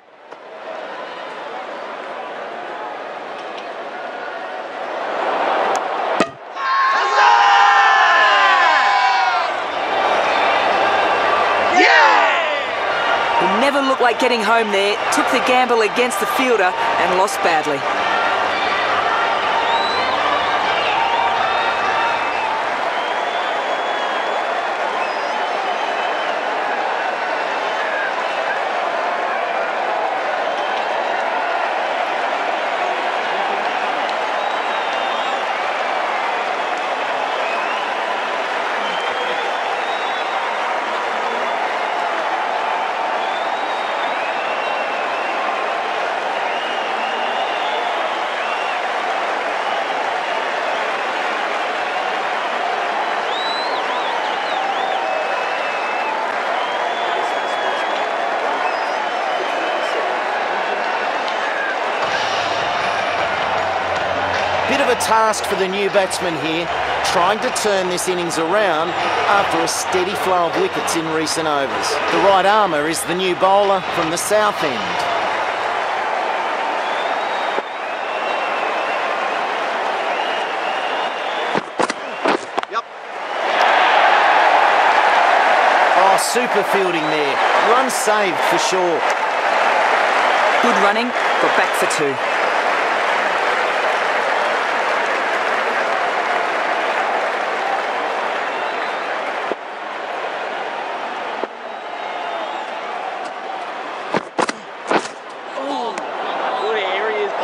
He never looked like getting home there, took the gamble against the fielder and lost badly. Bit of a task for the new batsman here, trying to turn this innings around after a steady flow of wickets in recent overs. The right armour is the new bowler from the south end. Yep. Oh, super fielding there. Run saved for sure. Good running, got back for two. Good areas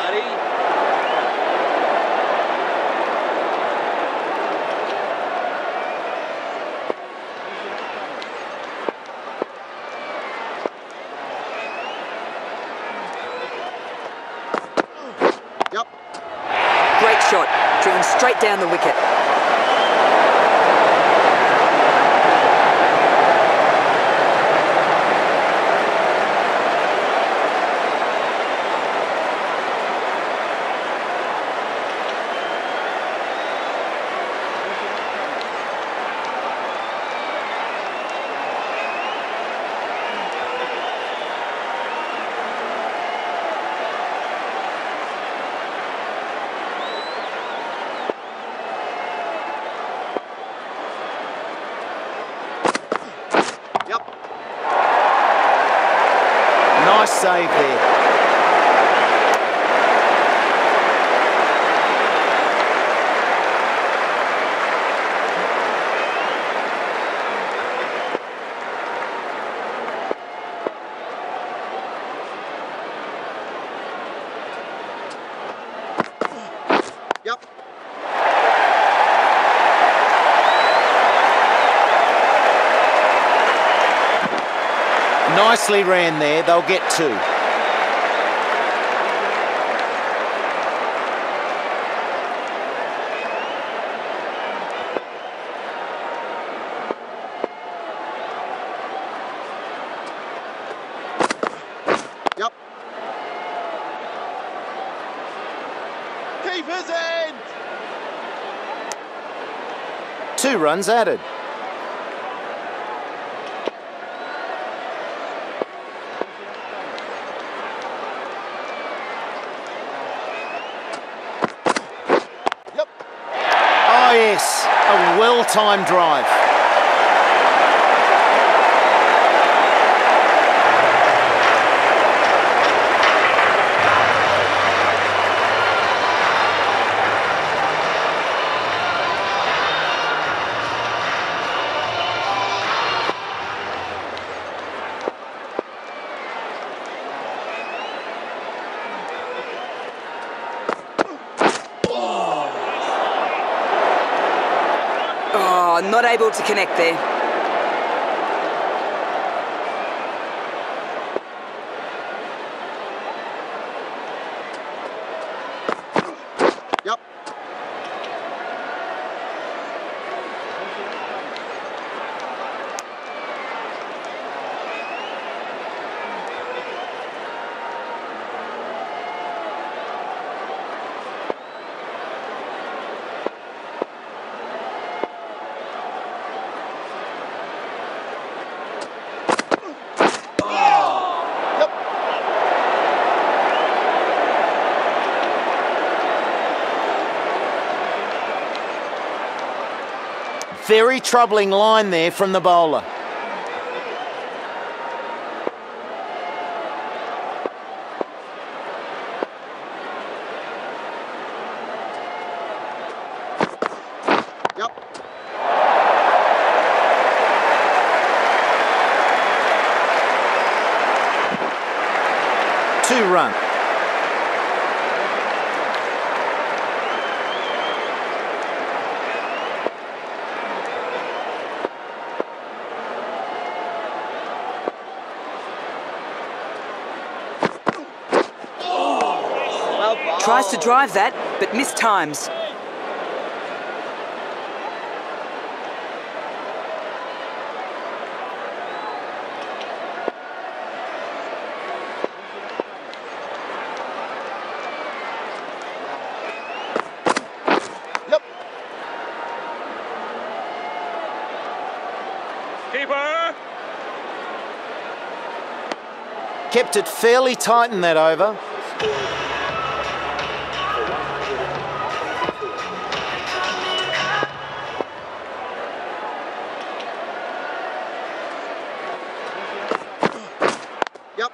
Yep. Great shot, driven straight down the wicket. Nice save there. Yep. Nicely ran there, they'll get two. Yep. Keeper's in! Two runs added. Oh yes, a well-timed drive. Oh, not able to connect there. Yep. Very troubling line there from the bowler. Yep. Two run. Tries to drive that, but missed times. Yep. Keeper! Kept it fairly tight in that over. Yep.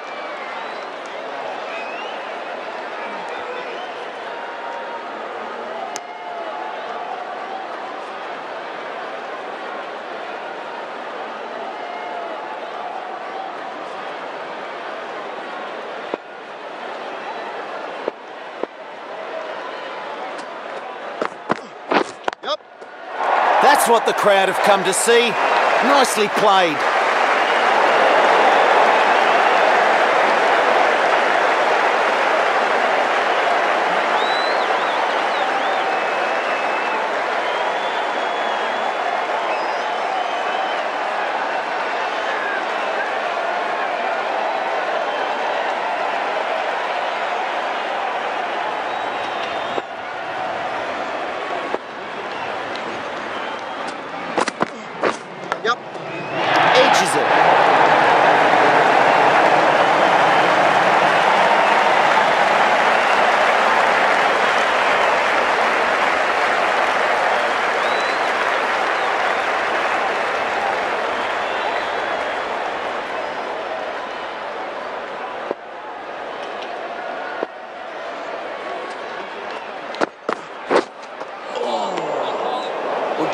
Yep. That's what the crowd have come to see. Nicely played.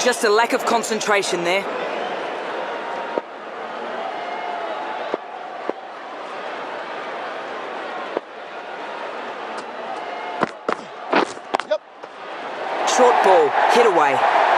Just a lack of concentration there. Yep. Short ball, hit away.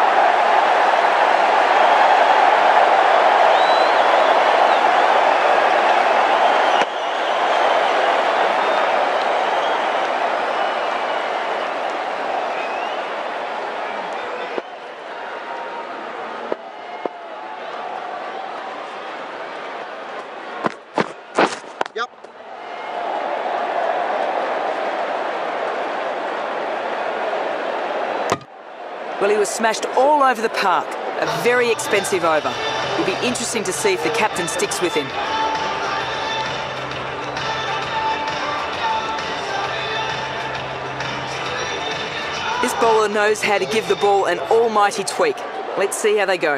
Yep. Well, he was smashed all over the park. A very expensive over. It'll be interesting to see if the captain sticks with him. This bowler knows how to give the ball an almighty tweak. Let's see how they go.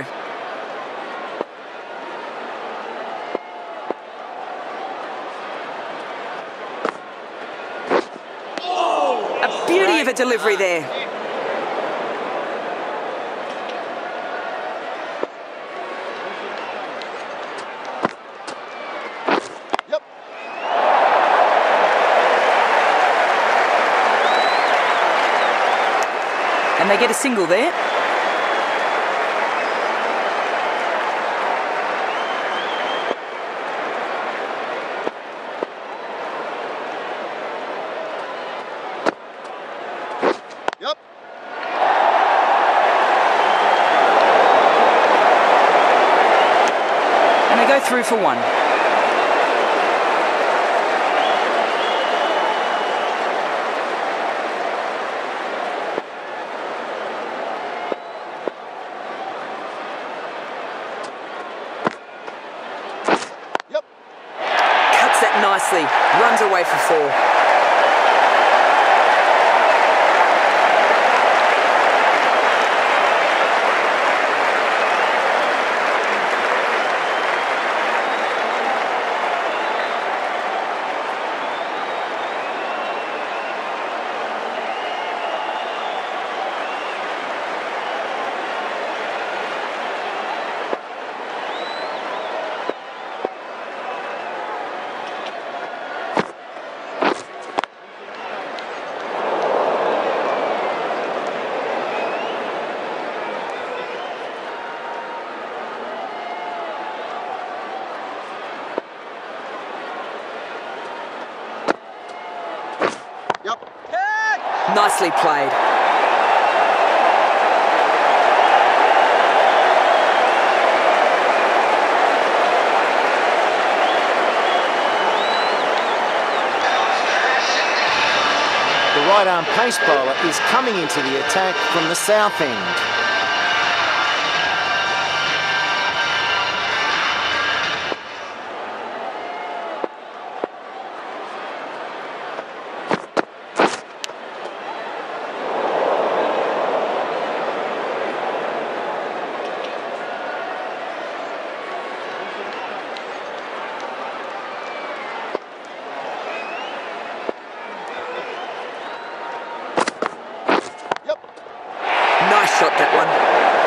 A beauty of a delivery there. Yep. And they get a single there. Yep. And they go through for one. Yep. Cuts that nicely. Runs away for four. Yep. Nicely played. The right-arm pace bowler is coming into the attack from the south end. Nice shot, that one.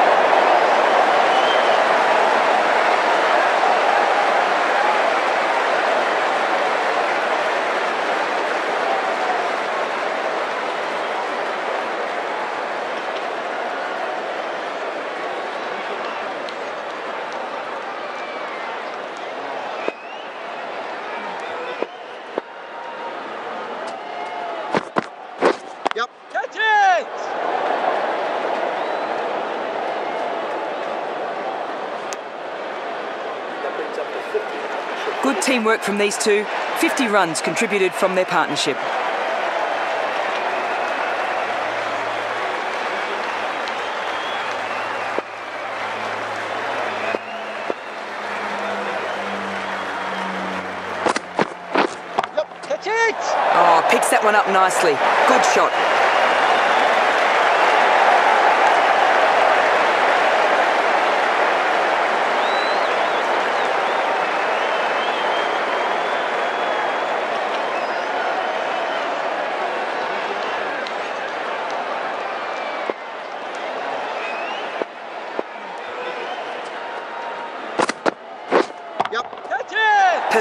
Yep. Catch it! Good teamwork from these two. fifty runs contributed from their partnership. Yep. Catch it. Oh, picks that one up nicely. Good shot.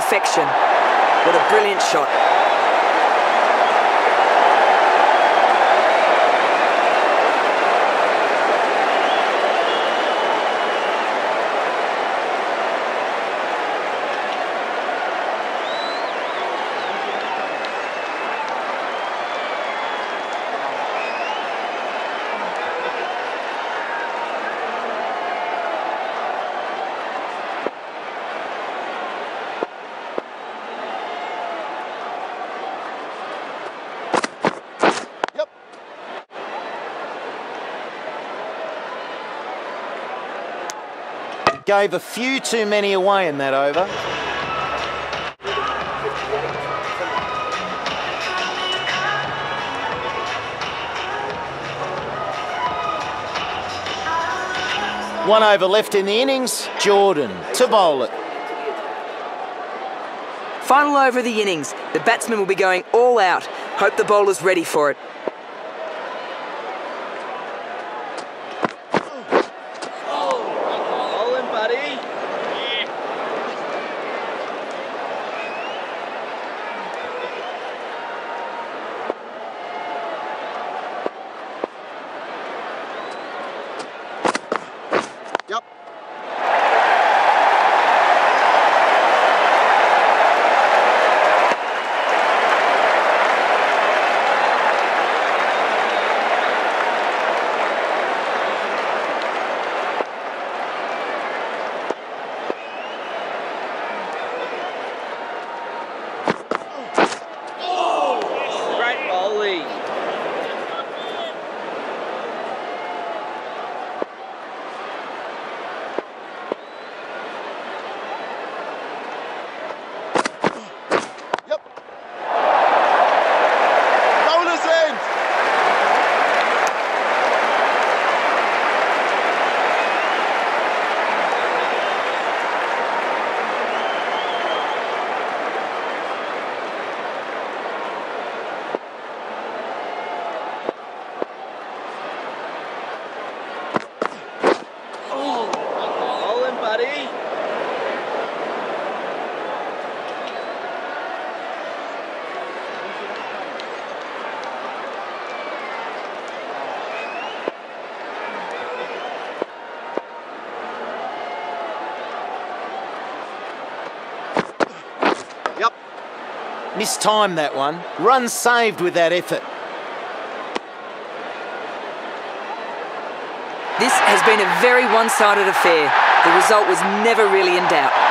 perfection. What a brilliant shot. Gave a few too many away in that over. One over left in the innings, Jordan to bowl it. Final over of the innings. The batsman will be going all out. Hope the bowler's ready for it. Yep. Great bowling. Bowler's end. Bowling, buddy. Yep. Mistimed that one. Run saved with that effort. This has been a very one-sided affair. The result was never really in doubt.